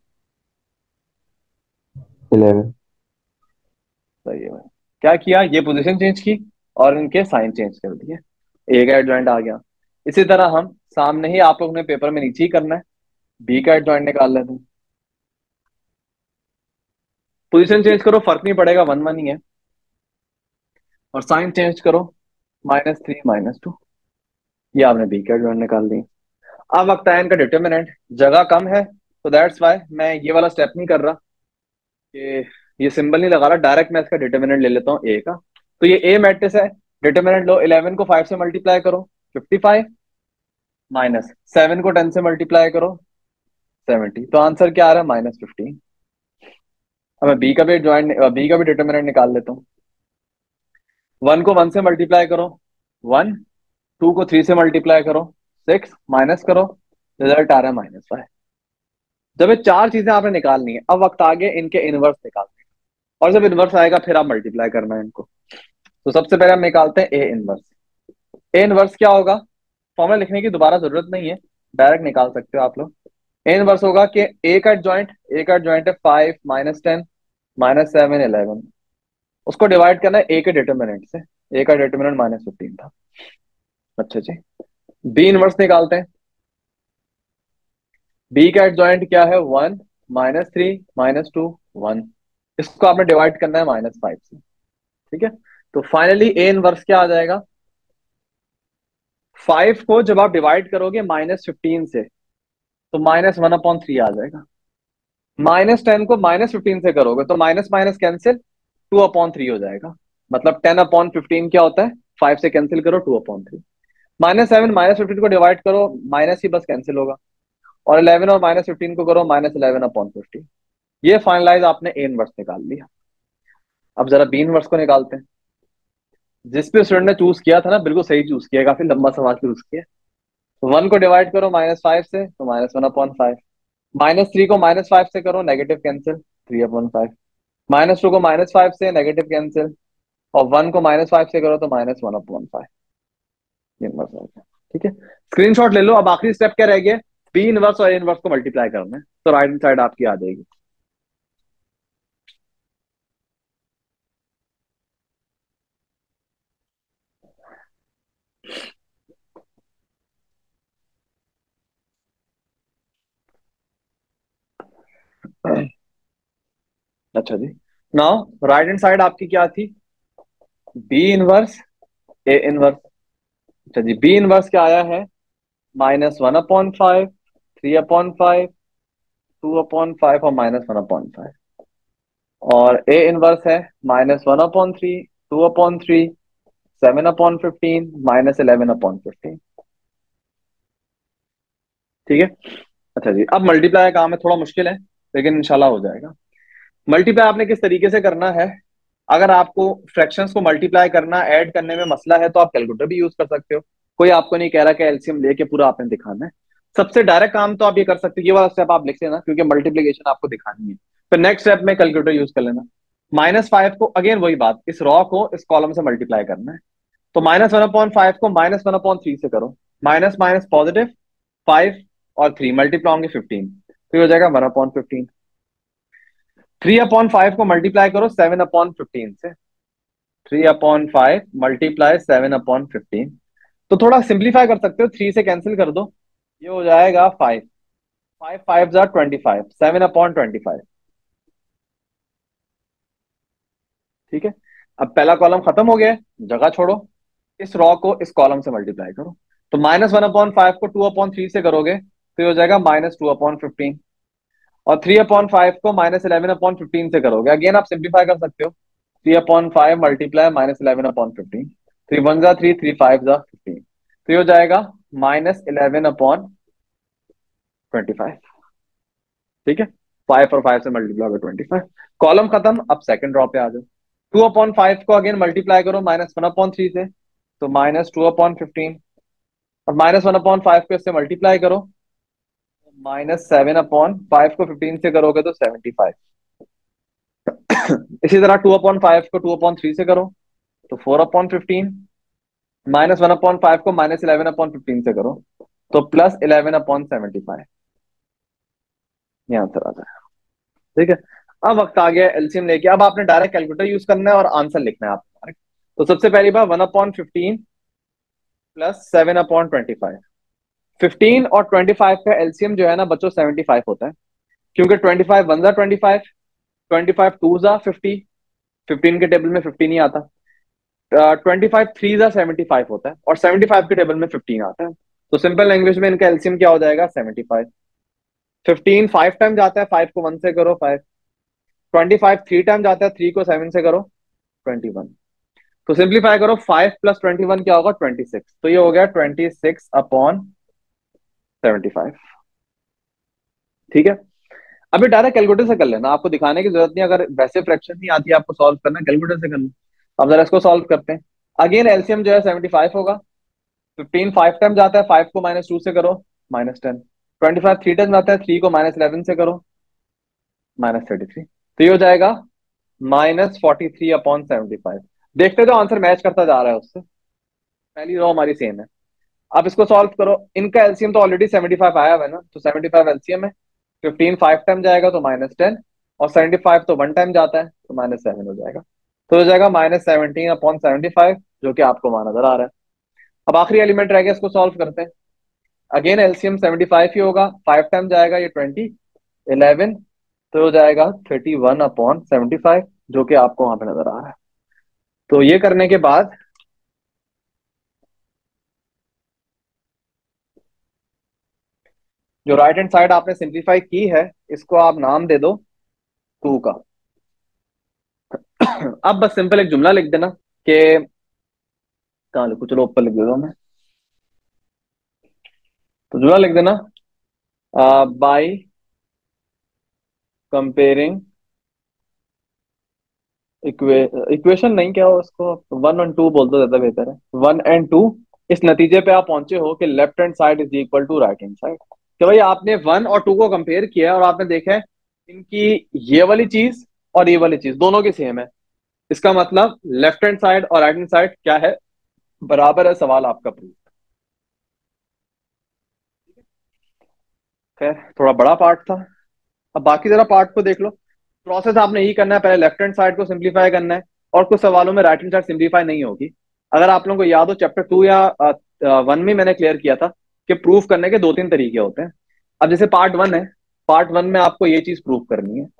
11। सही है भाई। क्या किया? ये पोजीशन चेंज की और इनके साइन चेंज कर दिए, ए का एडजॉइंट आ गया। इसी तरह हम सामने ही आप लोग ने पेपर में नीचे ही करना है, बी का एडजॉइंट निकाल लेते हैं। पोजीशन चेंज करो, फर्क नहीं पड़ेगा, 1 1 ही है। और साइन चेंज करो, -3 -2। ये आपने बी का एडजॉइंट निकाल दी। अब वक्त है इनका डिटर्मिनेंट। जगह कम है तो दैट्स वाई मैं ये वाला स्टेप नहीं कर रहा कि ये सिंबल नहीं लगा रहा, डायरेक्ट मैं इसका डिटर्मिनेंट ले लेता हूँ ए का। तो ये ए मैट्रिक्स है, डिटर्मिनेंट लो। 11 को 5 से मल्टीप्लाई करो, 55, -7 को 10 से मल्टीप्लाई करो, 70। तो आंसर क्या आ रहा है? -15। अब मैं बी का भी ज्वाइन, बी का भी डिटर्मिनेंट निकाल लेता हूँ। 1 को 1 से मल्टीप्लाई करो, 1। 2 को 3 से मल्टीप्लाई करो, 6। माइनस करो, रिजल्ट आ रहा है -5। जब ये चार चीजें आपने निकालनी है, अब वक्त आ गया इनके इनवर्स निकालने का। और जब इनवर्स आएगा फिर आप मल्टीप्लाई करना है इनको। तो सबसे पहले हम निकालते हैं ए इनवर्स। ए इनवर्स क्या होगा? फॉर्मूला लिखने की दोबारा जरूरत नहीं है, डायरेक्ट निकाल सकते हो आप लोग। ए इनवर्स होगा कि ए का जॉइंट है 5 -10 -7 11। उसको डिवाइड करना है ए के डिटर्मिनेंट से। ए का डिटर्मिनेंट -15 था। अच्छा जी, बी इनवर्स निकालते हैं। बी का एडजॉइंट क्या है? 1 -3 -2 1। इसको आपने डिवाइड करना है -5 से। ठीक है। तो फाइनली ए इनवर्स क्या आ जाएगा? 5 को जब आप डिवाइड करोगे -15 से, तो -1/3 आ जाएगा। -10 को -15 से करोगे तो माइनस माइनस कैंसिल, 2/3 हो जाएगा। मतलब 10/15 क्या होता है? 5 से कैंसिल करो, 2/3। -7 -15 को डिवाइड करो, माइनस ही बस कैंसिल होगा। और 11 और -15 को करो, -11/15। ये फाइनलाइज आपने ए इनवर्स निकाल लिया। अब जरा बी इनवर्स को निकालते हैं। जिस भी स्टूडेंट ने चूज किया था ना, बिल्कुल सही चूज किया, काफी लंबा सवाल चूज किया। तो 1 को डिवाइड करो -5 से, तो -1/5। -3 को -5 से करो, नेगेटिव कैंसिल, 3/5। -2 को -5 से, नेगेटिव कैंसिल। और 1 को -5 से करो तो -1/5। इनवर्स हो गया। ठीक है, स्क्रीनशॉट ले लो। अब आखिरी स्टेप क्या रह गया? बी इनवर्स और ए इनवर्स को मल्टीप्लाई करना है, तो राइट हैंड साइड आपकी आ जाएगी। अच्छा जी, नाउ राइट हैंड साइड आपकी क्या थी? B inverse A inverse. अच्छा जी, बी इनवर्स क्या आया है? -1/5, 3/5, 2/5 और -1/5। और ए इनवर्स है -1/3, 2/3, 7/15, -11/15। ठीक है। अच्छा जी, अब मल्टीप्लाई का काम है, थोड़ा मुश्किल है लेकिन इंशाल्लाह हो जाएगा। मल्टीप्लाई आपने किस तरीके से करना है? अगर आपको फ्रैक्शंस को मल्टीप्लाई करना, ऐड करने में मसला है, तो आप कैलकुलेटर भी यूज कर सकते हो। कोई आपको नहीं कह रहा कि एलसीएम लेके पूरा आपने दिखाना है। सबसे डायरेक्ट काम तो आप ये कर सकते हो, ये वाला स्टेप आप लिख लेना, क्योंकि मल्टीप्लीकेशन आपको दिखानी है। फिर नेक्स्ट स्टेप में कैलकुलेटर यूज कर लेना। -5 को अगेन वही बात, इस रॉ को इस कॉलम से मल्टीप्लाई करना है। तो -1/5 को -1/3 से करो। माइनस माइनस पॉजिटिव, 5 और 3 मल्टीप्लाई होंगे 15, तो ये हो जाएगा 1/15। 3/5 को मल्टीप्लाई करो 7/15 से। 3/5 मल्टीप्लाई 7/15। तो थोड़ा सिंप्लीफाई कर सकते हो, 3 से कैंसिल कर दो, ये हो जाएगा 5। 5 5 जा 25, 7/25। ठीक है। अब पहला कॉलम खत्म हो गया है, जगह छोड़ो, इस रॉ को इस कॉलम से मल्टीप्लाई करो। तो -1/5 को 2/3 से करोगे तो ये हो जाएगा -2/15। और 3/5 को -11/15 से करोगे, अगेन आप सिंप्लीफाई कर सकते हो। 3/5 मल्टीप्लाई -11/15। 3 1 जा 3, 3 5 जा 15, तो ये हो जाएगा -11/25। ठीक है। 5 और 5 से मल्टीप्लाई 25, कॉलम खत्म। अब सेकंड ड्रॉ पे आ जाओ। 2/5 को अगेन मल्टीप्लाई करो -1/3 से, तो -2/15। और -1/5 को इससे मल्टीप्लाई करो, -7/5 को 15 से करोगे तो 75। इसी तरह 2/5 को 2/3 से करो तो 4/15। -1/5 को -11/15 से करो तो +11/75। ये आंसर आ जाएगा। ठीक है। अब वक्त आ गया एलसीएम लेके, अब आपने डायरेक्ट कैलकुलेटर यूज करना है और आंसर लिखना है आपको। तो सबसे पहली बात 1/15 +7/25। 15 और 25 का एलसीएम जो है ना बच्चों 75 होता है, क्योंकि 25 1 जा 25, 25 2 जा 50, 15 के टेबल में 50 नहीं आता। 25 3 जा 75 होता है, और 75 के टेबल में 15 आता है। तो सिंपल लैंग्वेज में इनका एलसीएम क्या हो जाएगा, 75। 15 5 टाइम जाता है, 5 को 1 से करो 5। 25 3 टाइम जाता है, 3 को 7 से करो 21। तो सिंप्लीफाई करो, 5 + 21 क्या होगा, 26। तो ये हो गया 26/75। ठीक है। अभी डायरेक्ट कैलकुलेटर से कर लेना, आपको दिखाने की जरूरत नहीं। अगर वैसे फ्रैक्शन नहीं आती आपको सॉल्व करना, कैलकुलेटर से करना। अब जरा इसको सॉल्व करते हैं। अगेन एलसीएम जो है 75 होगा। 15 5 टाइम जाता है, 5 को -2 से करो -10। 25 3 टाइम जाता है, 3 को -11 से करो -33। तो ये हो जाएगा -43/75। देखते तो आंसर मैच करता जा रहा है उससे, पहली रो हमारी सेम है। अब इसको सॉल्व करो, इनका एलसीएम तो ऑलरेडी 75 आया हुआ है ना, तो 75 एलसीएम है। 15 5 टाइम जाएगा तो -10, और 75 तो 1 टाइम जाता है तो -7 हो जाएगा। तो हो जाएगा -17/75, जो कि आपको वहां नजर आ रहा है। अब आखिरी एलिमेंट रह गया, इसको सॉल्व करते हैं। अगेन एलसीएम 75 ही होगा, 5 टाइम जाएगा ये 20, 11, तो हो जाएगा 31/75, जो कि आपको वहां पे नजर आ रहा है। तो ये करने के बाद जो राइट हैंड साइड आपने सिंप्लीफाई की है, इसको आप नाम दे दो 2 का। अब बस सिंपल एक जुमला लिख देना कि, कहाँ लिखूं, चलो ऊपर लिख देता हूं मैं। तो जुमला लिख देना, बाय कंपेयरिंग इक्वेशन नहीं, क्या हो उसको 1 और 2 बोल दो, ज्यादा बेहतर है। 1 और 2, इस नतीजे पे आप पहुंचे हो कि left hand side is equal to right hand side. तो भाई आपने 1 और 2 को कंपेयर किया और आपने देखा है इनकी ये वाली चीज और ये वाली चीज दोनों की सेम है। इसका मतलब लेफ्ट हैंड साइड और राइट हैंड साइड क्या है, बराबर है। सवाल आपका प्रूफ। खैर थोड़ा बड़ा पार्ट था, अब बाकी जरा पार्ट को देख लो। प्रोसेस आपने यही करना है, पहले लेफ्ट हैंड साइड को सिंप्लीफाई करना है, और कुछ सवालों में राइट हैंड साइड सिंप्लीफाई नहीं होगी। अगर आप लोगों को याद हो, चैप्टर 2 या 1 में मैंने क्लियर किया था कि प्रूफ करने के 2-3 तरीके होते हैं। अब जैसे पार्ट 1 है, पार्ट 1 में आपको ये चीज प्रूफ करनी है।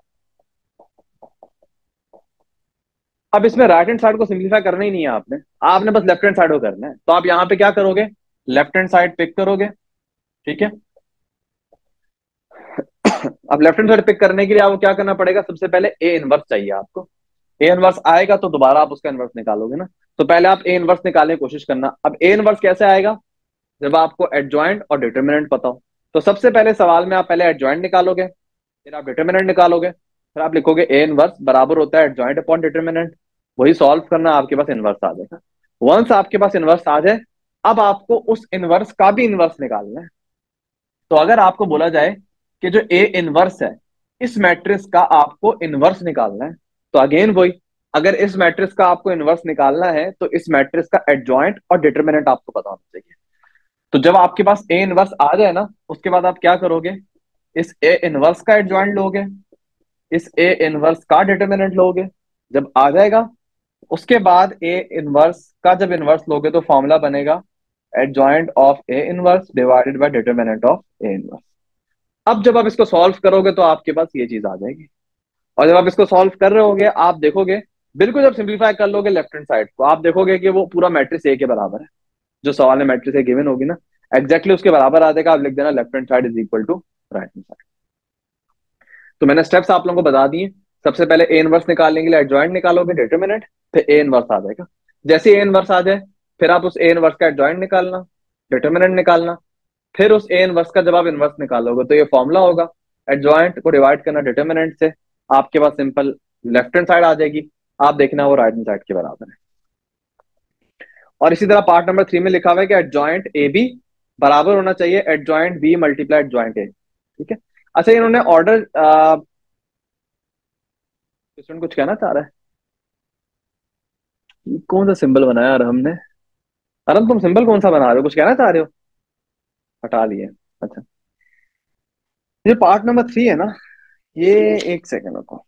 अब इसमें राइट हैंड साइड को सिंप्लीफाई करना ही नहीं है आपने, आपने बस लेफ्ट हैंड साइड को करना है। तो आप यहाँ पे क्या करोगे, लेफ्ट हैंड साइड पिक करोगे। ठीक है। अब लेफ्ट हैंड साइड पिक करने के लिए आपको क्या करना पड़ेगा, सबसे पहले ए इनवर्स चाहिए आपको। ए इनवर्स आएगा तो दोबारा आप उसका इनवर्स निकालोगे ना। तो पहले आप ए इनवर्स निकालने की कोशिश करना। अब ए इनवर्स कैसे आएगा, जब आपको एडजॉइंट और डिटरमिनेंट पता हो। तो सबसे पहले सवाल में आप पहले एडजॉइंट निकालोगे, फिर आप डिटरमिनेंट निकालोगे, फिर आप लिखोगे ए इनवर्स बराबर होता है एडजॉइंट अपॉन डिटरमिनेंट। वही सॉल्व करना, आपके पास इनवर्स आ जाएगा। वंस आपके पास इनवर्स आ जाए, अब आपको उस इनवर्स का भी इनवर्स निकालना है। तो अगर आपको बोला जाए कि जो ए इनवर्स है, इस मैट्रिक्स का आपको इनवर्स निकालना है, तो अगेन वही, अगर इस मैट्रिक्स का आपको इनवर्स निकालना है तो इस मैट्रिक्स का एडजॉइंट और डिटरमिनेंट आपको पता होना चाहिए। तो जब आपके पास ए इनवर्स आ जाए ना, उसके बाद आप क्या करोगे, इस ए इनवर्स का एडजॉइंट लोगे, इस ए इनवर्स का डिटरमिनेंट लोगे। जब आ जाएगा, उसके बाद ए इनवर्स का जब इनवर्स लोगे तो फॉर्मूला बनेगा adjoint of A inverse divided by determinant of A inverse. अब जब आप इसको सॉल्व करोगे तो आपके पास ये चीज आ जाएगी। और जब आप इसको सॉल्व कर रहे होगे, आप देखोगे, बिल्कुल जब सिंप्लीफाई कर लोगे लेफ्ट हैंड साइड को, आप देखोगे कि वो पूरा मैट्रिक्स ए के बराबर है। जो सवाल में मैट्रिक्स ए गिवन होगी ना, एग्जैक्टली उसके बराबर आ जाएगा। आप लिख देना left hand side is equal to right hand side. तो मैंने स्टेप्स आप लोगों को बता दिए। सबसे पहले ए इनवर्स निकालने के लिए एडजॉइंट निकालोगे, डिटरमिनेंट, फिर ए इनवर्स आ जाएगा। जैसे ए इनवर्स आ जाए, फिर आप उस ए इनवर्स का एडजॉइंट निकालना, डिटरमिनेंट निकालना, फिर उस ए इनवर्स का जब आप इनवर्स निकालोगे तो ये फॉर्मूला होगा, एडजॉइंट को डिवाइड करना डिटरमिनेंट से, आपके पास सिंपल लेफ्ट हैंड साइड आ जाएगी। आप देखना वो राइट हैंड साइड के बराबर है। और इसी तरह पार्ट नंबर 3 में लिखा हुआ है कि एडजॉइंट ए बी बराबर होना चाहिए adjoint B multiply adjoint A. ठीक है। अच्छा, इन्होंने ऑर्डर, स्टूडेंट कुछ कहना चाह रहा है? कौन सा सिंबल बनाया यार हमने? अरम, तुम सिंबल कौन सा बना रहे हो, कुछ कहना चाह रहे हो? हटा लिए। अच्छा, ये पार्ट नंबर 3 है ना, ये, एक सेकंड रुको।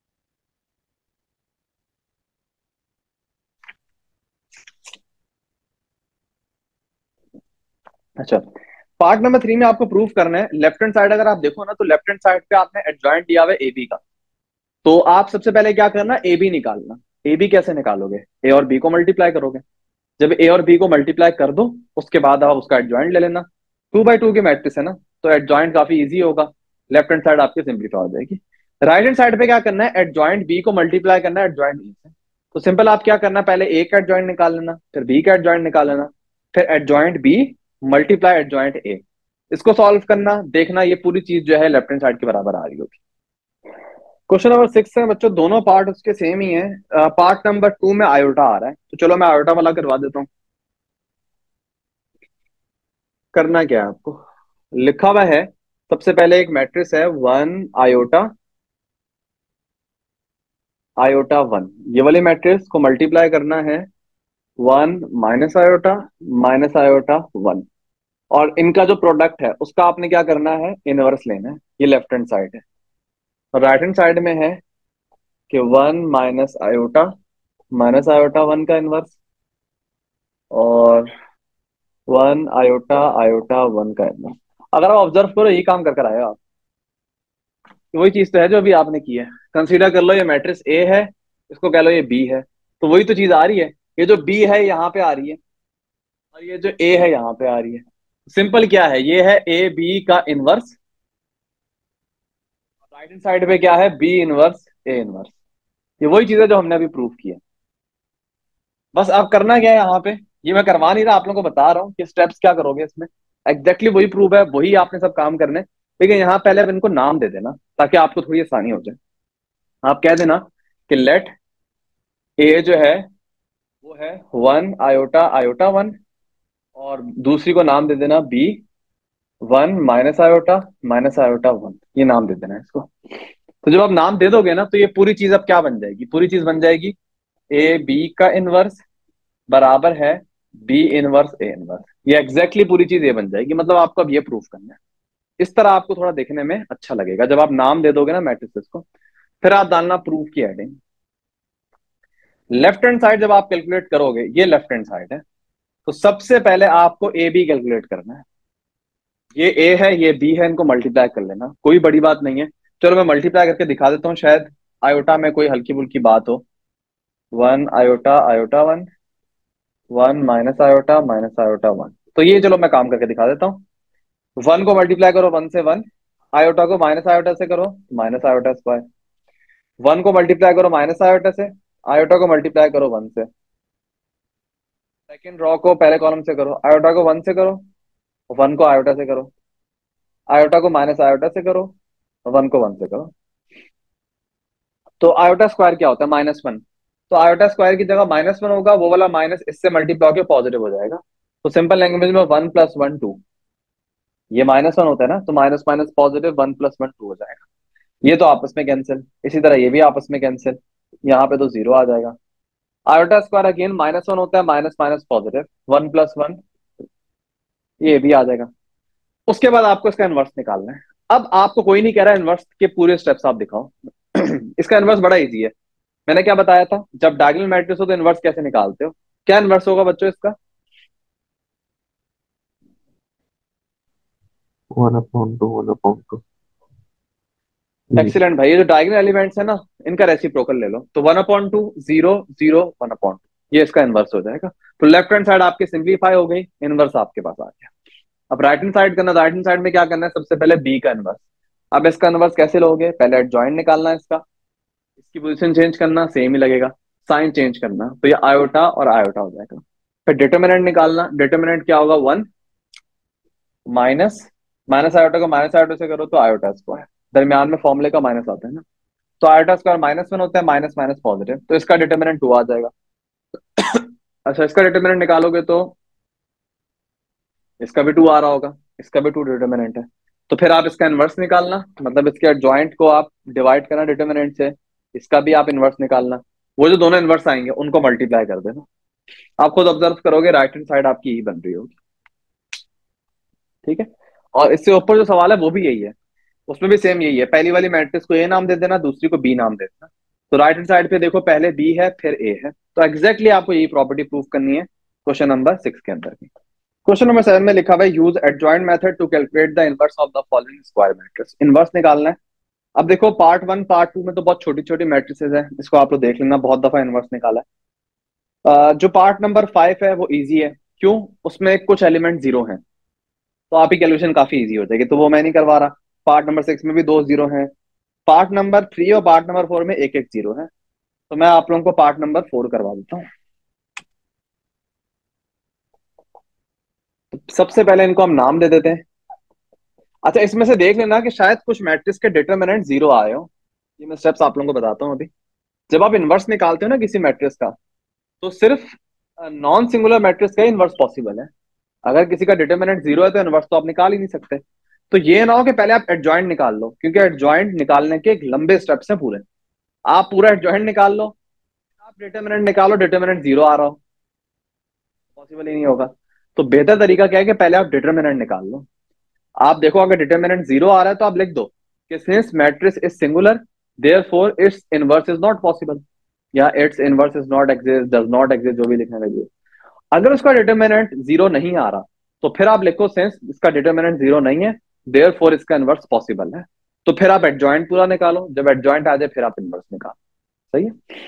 अच्छा, पार्ट नंबर 3 में आपको प्रूफ करना है, लेफ्ट हैंड साइड अगर आप देखो ना, तो लेफ्ट हैंड साइड पे आपने एडजॉइंट दिया हुआ है ए बी का। तो आप सबसे पहले क्या करना, ए बी निकालना। ए बी कैसे निकालोगे, ए और बी को मल्टीप्लाई करोगे। जब ए और बी को मल्टीप्लाई कर दो, उसके बाद आप उसका एडजॉइंट ले लेना। 2 by 2 की मैट्रिक्स है ना, तो एडजॉइंट काफी इजी होगा। लेफ्ट हैंड साइड आपकी सिंप्लीफाई हो जाएगी। राइट हैंड साइड पे क्या करना है, एडजॉइंट बी को मल्टीप्लाई करना है एडजॉइंट ए से। तो सिंपल आप क्या करना, पहले ए का एडजॉइंट निकाल लेना, फिर बी का एडजॉइंट निकाल लेना, फिर adjoint B multiply adjoint A. इसको सॉल्व करना, देखना ये पूरी चीज जो है लेफ्ट हैंड साइड के बराबर आ रही होगी। क्वेश्चन नंबर 6 है बच्चों, दोनों पार्ट उसके सेम ही है। पार्ट नंबर 2 में आयोटा आ रहा है, तो चलो मैं आयोटा वाला करवा देता हूँ। करना क्या है आपको, लिखा हुआ है सबसे पहले एक मैट्रिक्स है 1 आयोटा 1। ये वाली मैट्रिक्स को मल्टीप्लाई करना है 1 -आयोटा 1। और इनका जो प्रोडक्ट है उसका आपने क्या करना है, इनवर्स लेना है। ये लेफ्ट हैंड साइड है। और राइट हैंड साइड में है कि 1 -आयोटा 1 का इनवर्स, और 1 आयोटा 1 का इनवर्स। अगर आप ऑब्जर्व करो, यही काम कर कर आए हो आप। वही चीज तो है जो अभी आपने की है। कंसीडर कर लो ये मैट्रिक्स ए है, इसको कह लो ये बी है, तो वही तो चीज आ रही है। ये जो बी है यहाँ पे आ रही है, और ये जो ए है यहाँ पे आ रही है। सिंपल क्या है, ये है ए बी का इनवर्स, राइट हैंड साइड पे क्या है, बी इनवर्स ए इनवर्स। ये वही चीज है जो हमने अभी प्रूव की है। बस अब करना क्या है यहाँ पे, ये मैं करवा नहीं रहा, आप लोगों को बता रहा हूँ कि स्टेप्स क्या करोगे इसमें। एग्जैक्टली वही प्रूफ है, वही आपने सब काम करने। लेकिन यहाँ पहले अब इनको नाम दे देना, ताकि आपको थोड़ी आसानी हो जाए। आप कह देना कि लेट ए जो है वो है 1 आयोटा 1, और दूसरी को नाम दे देना बी 1 -आयोटा 1। ये नाम दे देना है इसको। तो जब आप नाम दे दोगे ना, तो ये पूरी चीज अब क्या बन जाएगी, पूरी चीज बन जाएगी ए बी का इनवर्स बराबर है बी इनवर्स ए इनवर्स। ये एग्जैक्टली पूरी चीज ये बन जाएगी। मतलब आपको अब ये प्रूफ करना है। इस तरह आपको थोड़ा देखने में अच्छा लगेगा जब आप नाम दे दोगे ना मैट्रिसेस को। फिर आप डालना प्रूफ की हेडिंग। लेफ्ट हैंड साइड जब आप कैलकुलेट करोगे, ये लेफ्ट हैंड साइड है, तो सबसे पहले आपको ए बी कैलकुलेट करना है। ये ए है, ये बी है, इनको मल्टीप्लाई कर लेना, कोई बड़ी बात नहीं है। चलो मैं मल्टीप्लाई करके दिखा देता हूँ, शायद आयोटा में कोई हल्की फुल्की बात हो। 1 आयोटा 1, 1 -आयोटा 1। तो ये चलो मैं काम करके दिखा देता हूँ। 1 को मल्टीप्लाई करो 1 से 1, आयोटा को माइनस आयोटा से करो, -आयोटा²। 1 को मल्टीप्लाई करो माइनस आयोटा से, आयोटा को मल्टीप्लाई करो 1 से। सेकेंड रॉ को पहले कॉलम से करो, आयोटा को 1 से करो, 1 को आयोटा से करो, आयोटा को माइनस आयोटा से करो, 1 को 1 से करो। तो आयोटा स्क्वायर क्या होता है, -1। तो आयोटा स्क्वायर की जगह -1 होगा, वो वाला माइनस इससे मल्टीप्लाई होकर पॉजिटिव हो जाएगा। तो सिंपल लैंग्वेज में 1 + 1 2, ये -1 होता है ना, तो माइनस माइनस पॉजिटिव, 1 + 1 2 हो जाएगा। ये तो आपस में कैंसिल, इसी तरह ये भी आपस में कैंसिल, यहाँ पे तो 0 आ जाएगा। आयोटा स्क्वायर अगेन -1 होता है, माइनस माइनस पॉजिटिव, 1 + 1, ये भी आ जाएगा। उसके बाद आपको इसका इनवर्स निकालना है। अब आपको कोई नहीं कह रहा इनवर्स के पूरे स्टेप्स आप दिखाओ। इसका इनवर्स बड़ा इजी है। मैंने क्या बताया था, जब डायगोनल मैट्रिक्स हो तो इनवर्स कैसे निकालते हो? क्या इनवर्स होगा बच्चों इसका? 1/2, 1/2। एक्सीलेंट भाई, ये जो डायगोनल एलिमेंट्स है ना, इनका रेसिप्रोकल ले लो, तो 1/2, 0 0 1/2, ये इसका इनवर्स हो जाएगा। तो लेफ्ट हैंड साइड आपकी सिंप्लीफाई हो गई, इनवर्स आपके पास आ गया। अब राइट हैंड साइड करना, राइट हैंड साइड में क्या करना है, सबसे पहले बी का इनवर्स। अब इसका इनवर्स कैसे लोगे, पहले एडजॉइंट निकालना है इसका, इसकी पोजीशन चेंज करना, सेम ही लगेगा, साइन चेंज करना, तो ये आयोटा और आयोटा हो जाएगा। फिर डिटर्मिनेंट निकालना, डिटर्मिनेंट क्या होगा, 1 माइनस, माइनस आयोटा को माइनस आयोटा से करो तो आयोटा स्क्वायर, दरमियान में फॉर्मूले का माइनस आता है ना, तो आयोटा स्क्वायर -1 होता है, माइनस माइनस पॉजिटिव, तो इसका डिटर्मिनेंट 2 आ जाएगा। अच्छा, इसका डिटर्मिनेंट निकालोगे तो इसका भी 2 आ रहा होगा, इसका भी 2 डिटर्मिनेंट है। तो फिर आप इसका इनवर्स निकालना, मतलब इसके एडजॉइंट को आप डिवाइड करना डिटर्मिनेंट से, इसका भी आप इनवर्स निकालना, वो जो दोनों इनवर्स आएंगे उनको मल्टीप्लाई कर देना। आप खुद ऑब्जर्व करोगे राइट हैंड साइड आपकी यही बन रही होगी। ठीक है, और इससे ऊपर जो सवाल है वो भी यही है, उसमें भी सेम यही है, पहली वाली मैट्रिक्स को ए नाम दे देना, दूसरी को बी नाम दे देना। तो राइट हैंड साइड पे देखो, पहले बी है फिर ए है, तो एग्जैक्टली आपको यही प्रॉपर्टी प्रूव करनी है क्वेश्चन नंबर 6 के अंदर भी। क्वेश्चन नंबर 7 में लिखा हुआ है, use adjoint method to calculate the inverse of the following square matrix. Inverse निकालना है। अब देखो पार्ट 1 पार्ट 2 में तो बहुत छोटी छोटी मैट्रिसेस है, इसको आप लोग देख लेना, बहुत दफा इनवर्स निकाला है। जो पार्ट नंबर 5 है वो इजी है, क्यों, उसमें कुछ एलिमेंट जीरो हैं, तो आपकी कैलकुलेशन काफी इजी हो जाएगी, तो वो मैं नहीं करवा रहा। पार्ट नंबर 6 में भी 2 जीरो हैं, पार्ट नंबर 3 और पार्ट नंबर 4 में एक एक जीरो है, तो मैं आप लोगों को पार्ट नंबर 4 करवा देता हूँ। तो सबसे पहले इनको हम नाम दे देते हैं। अच्छा, इसमें से देख लेना कि शायद कुछ मैट्रिक्स के डिटरमिनेंट 0 आए हो, ये मैं स्टेप्स आप लोगों को बताता हूँ अभी। जब आप इनवर्स निकालते हो ना किसी मैट्रिक्स का, तो सिर्फ नॉन सिंगुलर मैट्रिक्स का इनवर्स पॉसिबल है। अगर किसी का डिटरमिनेंट 0 है तो इनवर्स तो आप निकाल ही नहीं सकते। तो ये ना हो कि पहले आप एडजॉइंट निकाल लो, क्योंकि एडजॉइंट निकालने के एक लंबे स्टेप्स हैं पूरे। आप पूरा एडजॉइंट निकाल लो, आप डिटरमिनेंट निकालो, डिटरमिनेंट 0 आ रहा हो, पॉसिबल ही नहीं होगा। तो बेहतर तरीका क्या है कि पहले आप डिटरमिनेंट निकाल लो। आप देखो अगर डिटरमिनेंट 0 आ रहा है तो आप लिख दो कि since matrix is singular therefore its inverse is not possible, या its inverse is not exist, does not exist, जो भी लिखने लगे। अगर उसका डिटरमिनेंट 0 नहीं आ रहा, तो फिर आप लिखो सिंस इसका डिटरमिनेंट 0 नहीं है देयरफॉर इसका इनवर्स पॉसिबल है। तो फिर आप एडजॉइंट पूरा निकालो, जब एडजॉइंट आ जाए फिर आप इनवर्स निकालो। सही है,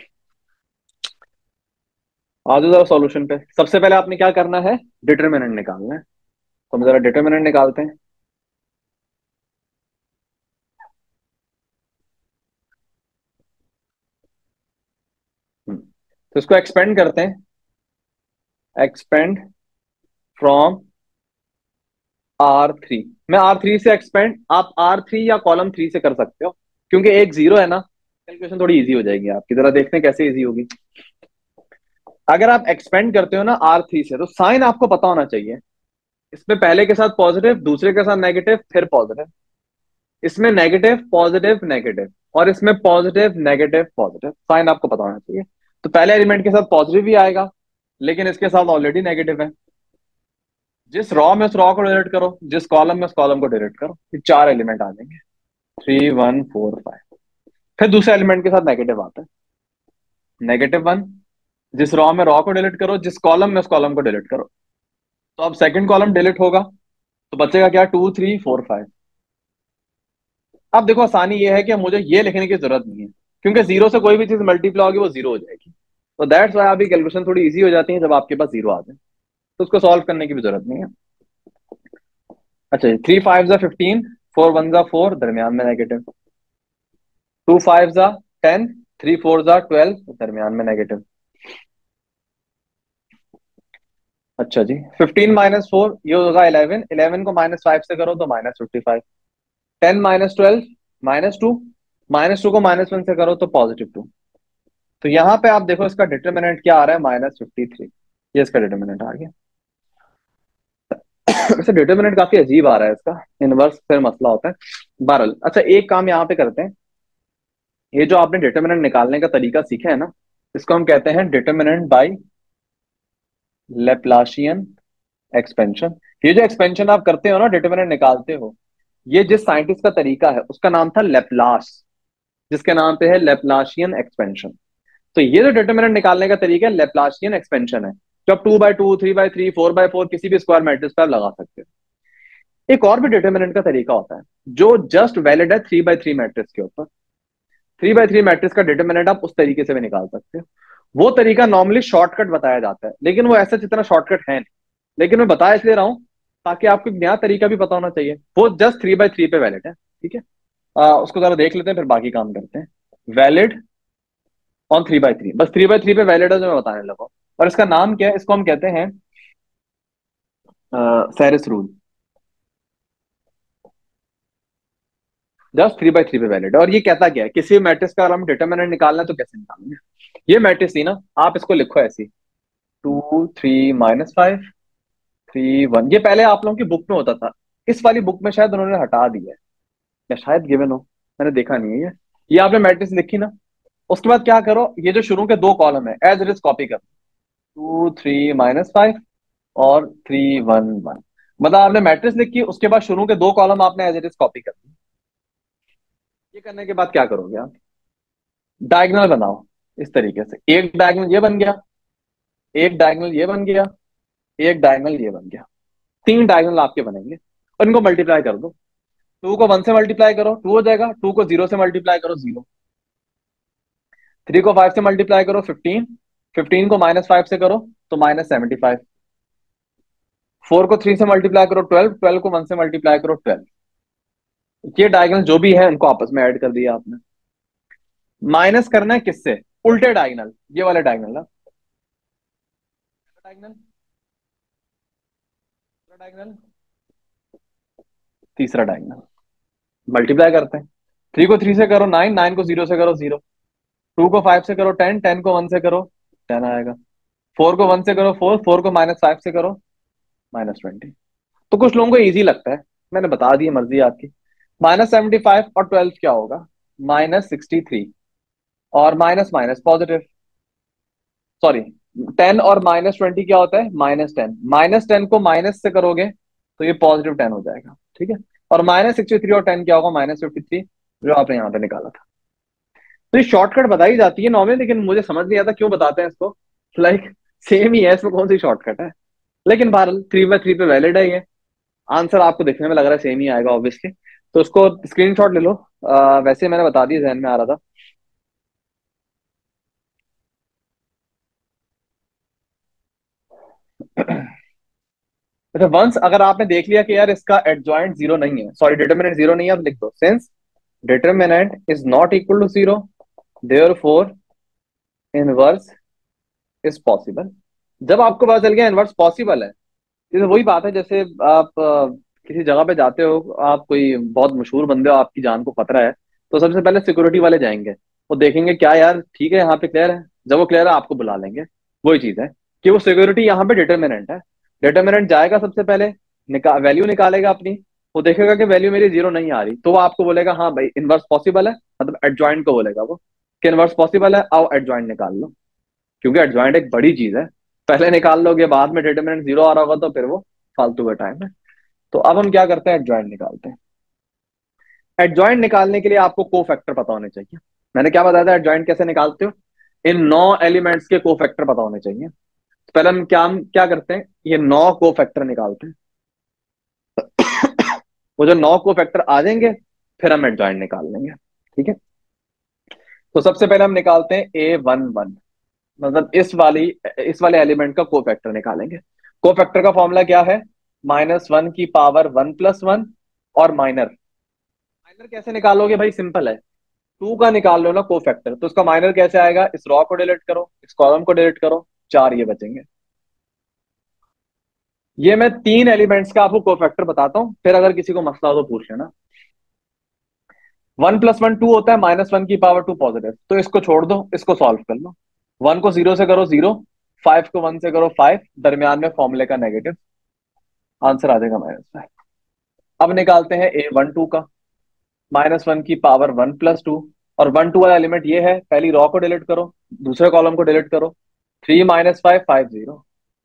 आ जाओ जरा सॉल्यूशन पे। सबसे पहले आपने क्या करना है, डिटरमिनेंट निकालना है, तो हम जरा डिटरमिनेंट निकालते हैं। तो इसको एक्सपेंड करते हैं, एक्सपेंड फ्रॉम R3। मैं R3 से एक्सपेंड, आप R3 या कॉलम 3 से कर सकते हो, क्योंकि एक जीरो है ना, कैलकुलेशन थोड़ी इजी हो जाएगी आपकी। जरा देखते हैं कैसे इजी होगी। अगर आप एक्सपेंड करते हो ना R3 से, तो साइन आपको पता होना चाहिए, इसमें पहले के साथ पॉजिटिव, दूसरे के साथ नेगेटिव, फिर पॉजिटिव, इसमें नेगेटिव पॉजिटिव नेगेटिव, और इसमें पॉजिटिव नेगेटिव पॉजिटिव, साइन आपको पता होना चाहिए। तो पहले एलिमेंट के साथ पॉजिटिव भी आएगा, लेकिन इसके साथ ऑलरेडी नेगेटिव है। जिस रॉ में उस रॉ को डिलीट करो, जिस कॉलम में उस कॉलम को डिलीट करो, ये 4 एलिमेंट आ जाएंगे, 3 1 4 5। फिर दूसरे एलिमेंट के साथ नेगेटिव आता है, -1। जिस रॉ में रॉ को डिलीट करो, जिस कॉलम में उस कॉलम को डिलीट करो, तो अब सेकंड कॉलम डिलीट होगा, तो बचेगा क्या, 2 3 4 5। अब देखो आसानी ये है कि मुझे ये लिखने की जरूरत नहीं है, क्योंकि जीरो से कोई भी चीज मल्टीप्लाई होगी वो जीरो हो जाएगी। तो दैट्स वाई आपकी कैलकुलेशन थोड़ी इजी हो जाती है जब आपके पास जीरो आ जाए, तो उसको सॉल्व करने की भी जरूरत नहीं है। अच्छा, 3 5 15, 4 1 4, दरमियान में नेगेटिव, 2 5 10, 3 4 12, दरमियान में नेगेटिव। अच्छा जी, 15 - 4 ये होगा 11, 11 को -5 से करो तो -55, 10 - 12 -2, -2 को -1 से करो तो +2। तो यहाँ पे आप देखो इसका डिटर्मिनेंट क्या आ रहा है, -53। ये इसका डिटर्मिनेंट आ गया। वैसे डिटर्मिनेंट काफी अजीब आ रहा है इसका, इनवर्स फिर मसला होता है। बहरहाल अच्छा, एक काम यहाँ पे करते हैं। ये जो आपने डिटर्मिनेंट निकालने का तरीका सीखा है ना, इसको हम कहते हैं डिटर्मिनेंट बाय लेप्लाशियन एक्सपेंशन। ये जो एक्सपेंशन आप करते हो ना, डिटर्मिनेंट निकालते हो, ये जिस साइंटिस्ट का तरीका है उसका नाम था लेप्लास, जिसके नाम पे है लेप्लाशियन एक्सपेंशन। तो ये जो डिटर्मिनेंट निकालने का तरीका है लेप्लाशियन एक्सपेंशन है, जो आप 2/2, 3/3, 4/4 किसी भी स्क्वायर मैट्रिक्स पर आप लगा सकते हो। एक और भी डिटर्मिनेंट का तरीका होता है जो जस्ट वैलिड है 3/3 मैट्रिक्स के ऊपर। 3/3 मैट्रिक्स का डिटर्मिनेंट आप उस तरीके से भी निकाल सकते हो। वो तरीका नॉर्मली शॉर्टकट बताया जाता है, लेकिन वो ऐसा जितना शॉर्टकट है नहीं। लेकिन मैं बता इसलिए रहा हूं ताकि आपको एक नया तरीका भी पता होना चाहिए। वो जस्ट 3/3 पे वैलिड है, ठीक है। उसको जरा देख लेते हैं, फिर बाकी काम करते हैं। वैलिड ऑन 3/3, बस 3/3 पे वैलिड है जो मैं बताने लगा। और इसका नाम क्या है, इसको हम कहते हैं सेरिस रूल। जस्ट 3/3 पे वैलिड है। और ये कहता क्या है, किसी भी मैट्रिक्स का अगर हम डिटर्मिनेंट निकालना है तो कैसे निकालेंगे। ये मैट्रिक्स थी ना, आप इसको लिखो ऐसी, 2 3 -5 3 1। ये पहले आप लोगों की बुक में होता था, इस वाली बुक में शायद उन्होंने हटा दिया है, या शायद गिवन हो, मैंने देखा नहीं है ये आपने मैट्रिक्स लिखी ना, उसके बाद क्या करो, ये जो शुरू के दो कॉलम है एज इट इज कॉपी करो, 2 3 -5 और 3 1 1। मतलब आपने मैट्रिक्स लिखी, उसके बाद शुरू के दो कॉलम आपने एज इट इज कॉपी कर दिए। ये करने के बाद क्या करोगे आप, डायगोनल बनाओ। इस तरीके से एक डायगोनल ये बन गया, एक डायगोनल ये बन गया, एक डायगोनल ये बन गया। तीन डायगोनल आपके बनेंगे और इनको मल्टीप्लाई कर दो। 2 को 1 से मल्टीप्लाई करो 2 हो जाएगा, 2 को 0 से मल्टीप्लाई करो 0, 3 को 5 से मल्टीप्लाई करो 15, 15 को -5 से करो तो -75, 4 को 3 से मल्टीप्लाई करो 12, 12 को 1 से मल्टीप्लाई करो 12। ये डायगोनल जो भी है उनको आपस में ऐड कर दिया आपने। माइनस करना है किससे, उल्टे डायगोनल, ये वाले डायगोनल ना, डायगोनल, डायगोनल, तीसरा डायगोनल, मल्टीप्लाई करते हैं। 3 को 3 से करो 9, 9 को 0 से करो 0, 2 को 5 से करो 10, 10 को 1 से करो 10 आएगा, 4 को 1 से करो 4, 4 को -5 से करो -20। तो कुछ लोगों को इजी लगता है, मैंने बता दिया, मर्जी है आपकी। -75 और 12 क्या होगा, -63, और माइनस माइनस पॉजिटिव, सॉरी, 10 और -20 क्या होता है, -10, -10 को माइनस से करोगे तो ये +10 हो जाएगा, ठीक है। और -63 और 10 क्या होगा, -53, जो आपने यहाँ पे निकाला था। तो ये शॉर्टकट बताई जाती है नॉर्मली, लेकिन मुझे समझ नहीं आता क्यों बताते हैं इसको। लाइक सेम ही है, इसमें कौन सी शॉर्टकट है। लेकिन बहरहाल 3/3 पे वैलिड है ये। आंसर आपको देखने में लग रहा है सेम ही आएगा ऑब्वियसली, तो उसको स्क्रीनशॉट ले लो। वैसे मैंने बता दिया, जहन में आ रहा था। अच्छा, वंस अगर आपने देख लिया कि यार इसका एडजॉइंट 0 नहीं है, सॉरी डिटर्मिनेंट 0 नहीं है, अब लिख दो, since determinant is not equal to 0, therefore inverse is possible. जब आपको पता चल गया इनवर्स पॉसिबल है, ये तो वही बात है जैसे आप किसी जगह पे जाते हो, आप कोई बहुत मशहूर बंदे हो, आपकी जान को खतरा है, तो सबसे पहले सिक्योरिटी वाले जाएंगे, वो देखेंगे क्या यार ठीक है यहाँ पे क्लियर है, जब वो क्लियर है आपको बुला लेंगे। वही चीज है कि वो सिक्योरिटी यहाँ पे डिटर्मिनेंट है। डिटर्मिनेंट जाएगा सबसे पहले, वैल्यू निकालेगा अपनी, वो देखेगा कि वैल्यू मेरी 0 नहीं आ रही, तो वो आपको बोलेगा हाँ भाई इनवर्स पॉसिबल है, मतलब एडजॉइंट को बोलेगा वो कि इनवर्स पॉसिबल है, आओ एडजॉइंट निकाल लो। क्योंकि एडजॉइंट एक बड़ी चीज है, पहले निकाल लोगे बाद में डिटर्मिनेंट 0 आ रहा होगा तो फिर वो फालतू का टाइम है। तो अब हम क्या करते हैं, एडजॉइंट निकालते हैं। एडजॉइंट निकालने के लिए आपको को फैक्टर पता होने चाहिए। मैंने क्या बताया था, एडजॉइंट कैसे निकालते हो, इन 9 एलिमेंट्स के को फैक्टर पता होने चाहिए। तो पहले हम क्या करते हैं, ये 9 को फैक्टर निकालते हैं। वो जो 9 को फैक्टर आ जाएंगे, फिर हम एडजॉइंट निकाल लेंगे, ठीक है। तो सबसे पहले हम निकालते हैं A11, मतलब इस वाले एलिमेंट का को फैक्टर निकालेंगे। को फैक्टर का फॉर्मूला क्या है, -1 की पावर 1+1, और माइनर। माइनर कैसे निकालोगे भाई, सिंपल है, 2 का निकाल लो ना को फैक्टर, तो उसका माइनर कैसे आएगा, इस रॉ को डिलीट करो, इस कॉलम को डिलीट करो, 4 ये बचेंगे। ये मैं 3 एलिमेंट्स का आपको को फैक्टर बताता हूं, फिर अगर किसी को मसला हो तो पूछ लेना। 1 + 1 2 होता है, -1 की पावर 2 पॉजिटिव, तो इसको छोड़ दो, इसको सॉल्व कर लो। 1 को 0 से करो 0, 5 को 1 से करो 5, दरमियान में फॉर्मूले का नेगेटिव, आंसर आ जाएगा -5। अब निकालते हैं A12 का। -1 की पावर 1 + 2, और 1 2 वाला एलिमेंट ये है, पहली रॉ को डिलीट करो, दूसरे कॉलम को डिलीट करो। 3 - 5 5 0।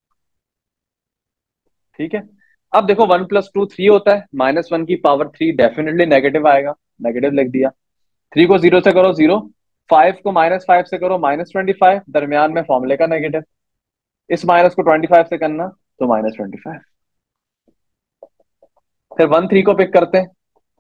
ठीक है। अब देखो 1 + 2 3 होता है, -1 की पावर 3 डेफिनेटली नेगेटिव आएगा, नेगेटिव लिख दिया। 3 को 0 से करो 0, 5 को -5 से करो -25, दरमियान में फॉर्मूले का नेगेटिव, इस माइनस को 25 से करना तो -25। फिर 1 3 को पिक करते हैं।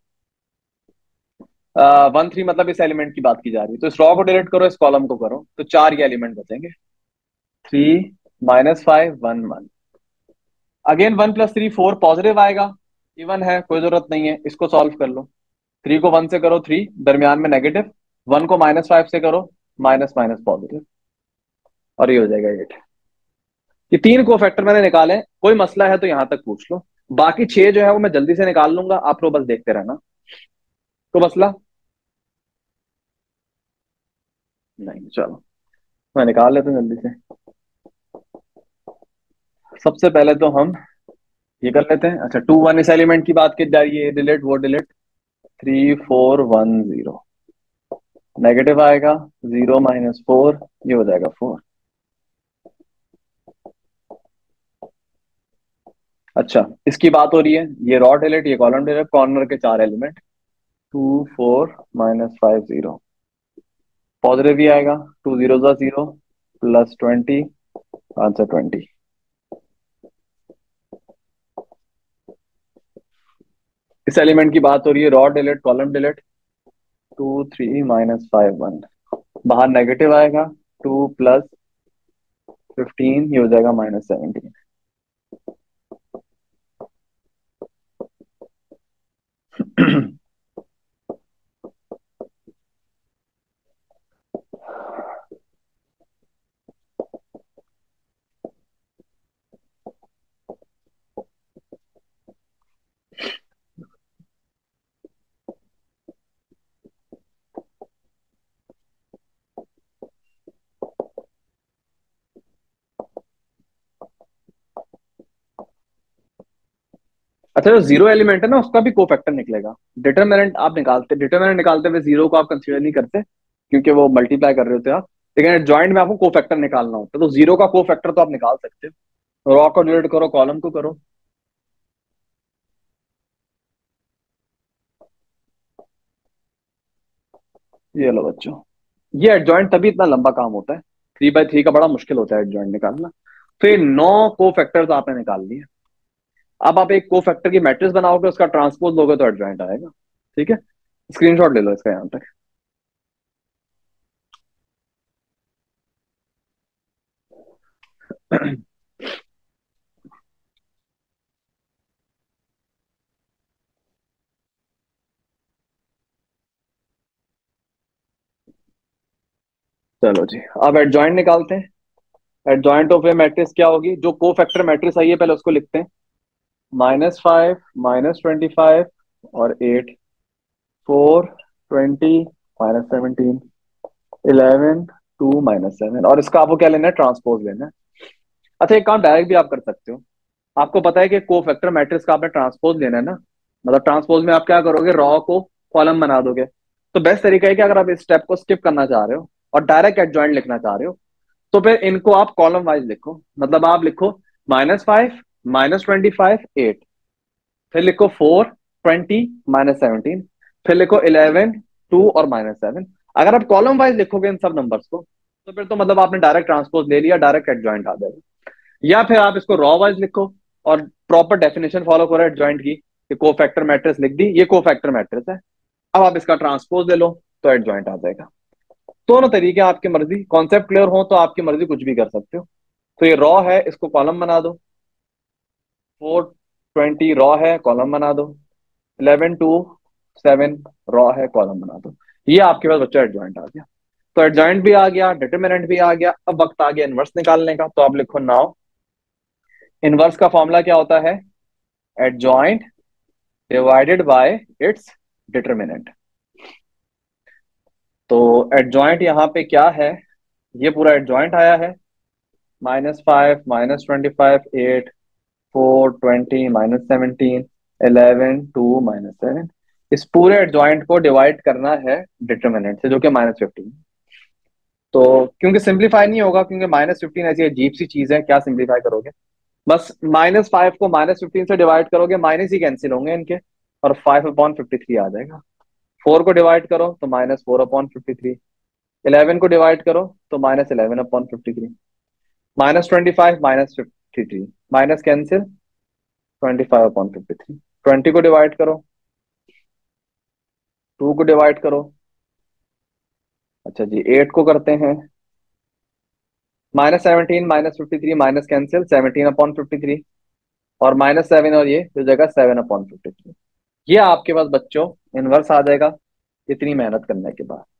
1 3 मतलब इस एलिमेंट की बात की जा रही है, तो इस रॉ को डिलीट करो, इस कॉलम को करो, तो 4 ये एलिमेंट बचेंगे। 3 -5 1 1। अगेन 1 + 3 4 पॉजिटिव आएगा, इवन है, कोई जरूरत नहीं है, इसको सॉल्व कर लो। 3 को 1 से करो 3, दरमियान में नेगेटिव, 1 को -5 से करो, माइनस माइनस पॉजिटिव, और ये हो जाएगा 8। ये 3 को फैक्टर मैंने निकाले, कोई मसला है तो यहां तक पूछ लो, बाकी 6 जो है वो मैं जल्दी से निकाल लूंगा, आप लोग बस देखते रहना। तो मसला नहीं, चलो मैं निकाल लेता हूं जल्दी से। सबसे पहले तो हम ये कर लेते हैं। अच्छा, 2 1 इस एलिमेंट की बात की जा रही है, डिलीट वो डिलीट। 3 4 1 0, नेगेटिव आएगा, 0 -4, ये हो जाएगा 4। अच्छा, इसकी बात हो रही है, ये रॉ डिलीट, ये कॉलम डिलीट, कॉर्नर के 4 एलिमेंट। 2 4 -5 0, पॉजिटिव ही आएगा, 2 0 0, +20, आंसर 20। इस एलिमेंट की बात हो रही है, रॉ डिलीट कॉलम डिलीट। 2 3 -5 1, बाहर नेगेटिव आएगा, 2 +15, ये हो जाएगा -17। अच्छा, जो जीरो एलिमेंट है ना, उसका भी कोफैक्टर निकलेगा। डिटरमिनेंट निकालते हुए जीरो को आप कंसीडर नहीं करते, क्योंकि वो मल्टीप्लाई कर रहे होते हैं आप, लेकिन जॉइंट में आपको कोफैक्टर निकालना होता है, तो जीरो का कोफैक्टर तो आप निकाल सकते हो। रॉ को डिलीट करो, कॉलम को करो। ये लो बच्चों, ये एडजॉइंट तभी इतना लंबा काम होता है, 3 बाई 3 का बड़ा मुश्किल होता है एडजॉइंट निकालना। फिर 9 कोफैक्टर्स आपने निकाल लिए। अब आप एक कोफैक्टर की मैट्रिक्स बनाओगे, उसका ट्रांसपोज लोगे तो एडजॉइंट आएगा। ठीक है, स्क्रीनशॉट ले लो इसका यहां तक। चलो जी, अब एडजॉइंट निकालते हैं। एडजॉइंट ऑफ ए मैट्रिक्स क्या होगी, जो को फैक्टर मैट्रिक्स आई है पहले उसको लिखते हैं। -5 -25 और 8, 4 20 -17, 11 2 -7, और इसका आपको क्या लेना है, ट्रांसपोज लेना है। अच्छा, एक काम डायरेक्ट भी आप कर सकते हो। आपको पता है कि को फैक्टर मैट्रिक्स का आपने ट्रांसपोज लेना है ना, मतलब ट्रांसपोज में आप क्या करोगे, रॉ को कॉलम बना दोगे। तो बेस्ट तरीका है कि अगर आप इस स्टेप को स्किप करना चाह रहे हो और डायरेक्ट एडजॉइंट लिखना चाह रहे हो, तो फिर इनको आप कॉलम वाइज लिखो। मतलब आप लिखो -5 -25 8, फिर लिखो 4 20 -17, फिर लिखो 11 2 और -7। अगर आप कॉलम वाइज लिखोगे इन सब नंबर्स को, तो फिर तो मतलब आपने डायरेक्ट ट्रांसपोज ले लिया, डायरेक्ट एडजॉइंट आ जाएगा। या फिर आप इसको रॉ वाइज लिखो और प्रॉपर डेफिनेशन फॉलो करो एडजॉइंट की, कि कोफैक्टर मैट्रिक्स लिख दी, ये कोफैक्टर मैट्रिक्स है, अब आप इसका ट्रांसपोज ले लो तो एडजॉइंट आ जाएगा। दोनों तरीके आपकी मर्जी, कॉन्सेप्ट क्लियर हो तो आपकी मर्जी, कुछ भी कर सकते हो। तो ये रॉ है, इसको कॉलम बना दो। 4 20 रॉ है, कॉलम बना दो। 11 2 7 रॉ है, कॉलम बना दो। ये आपके पास बच्चा एडजॉइंट आ गया। तो एडजॉइंट भी आ गया, डिटरमिनेंट भी आ गया, अब वक्त आ गया इनवर्स निकालने का। तो आप लिखो नाउ, इनवर्स का फॉर्मूला क्या होता है, adjoint divided by its determinant. तो एडजॉइंट यहाँ पे क्या है, ये पूरा एडजॉइंट आया है, -5 -25 8 4 20 -17 11 2 -7। इस पूरे एडजॉइंट को डिवाइड करना है डिटर्मिनेंट से जो कि -15। तो क्योंकि सिंप्लीफाई नहीं होगा, क्योंकि -15 ऐसी अजीब सी चीज है, क्या सिंप्लीफाई करोगे। बस -5 को -15 से डिवाइड करोगे, माइनस ही कैंसिल होंगे इनके, और 5/53 आ जाएगा। 4 को डिवाइड करो तो -4/53। 11 को डिवाइड करो तो -11/53। -25 -53, माइनस कैंसिल 25/53। 20 को डिवाइड करो, 2 को डिवाइड करो, अच्छा जी 8 को करते हैं, -17 -53 माइनस कैंसिल 17/53, और -7 और ये तो जगह 7/53। ये आपके पास बच्चों इनवर्स आ जाएगा इतनी मेहनत करने के बाद।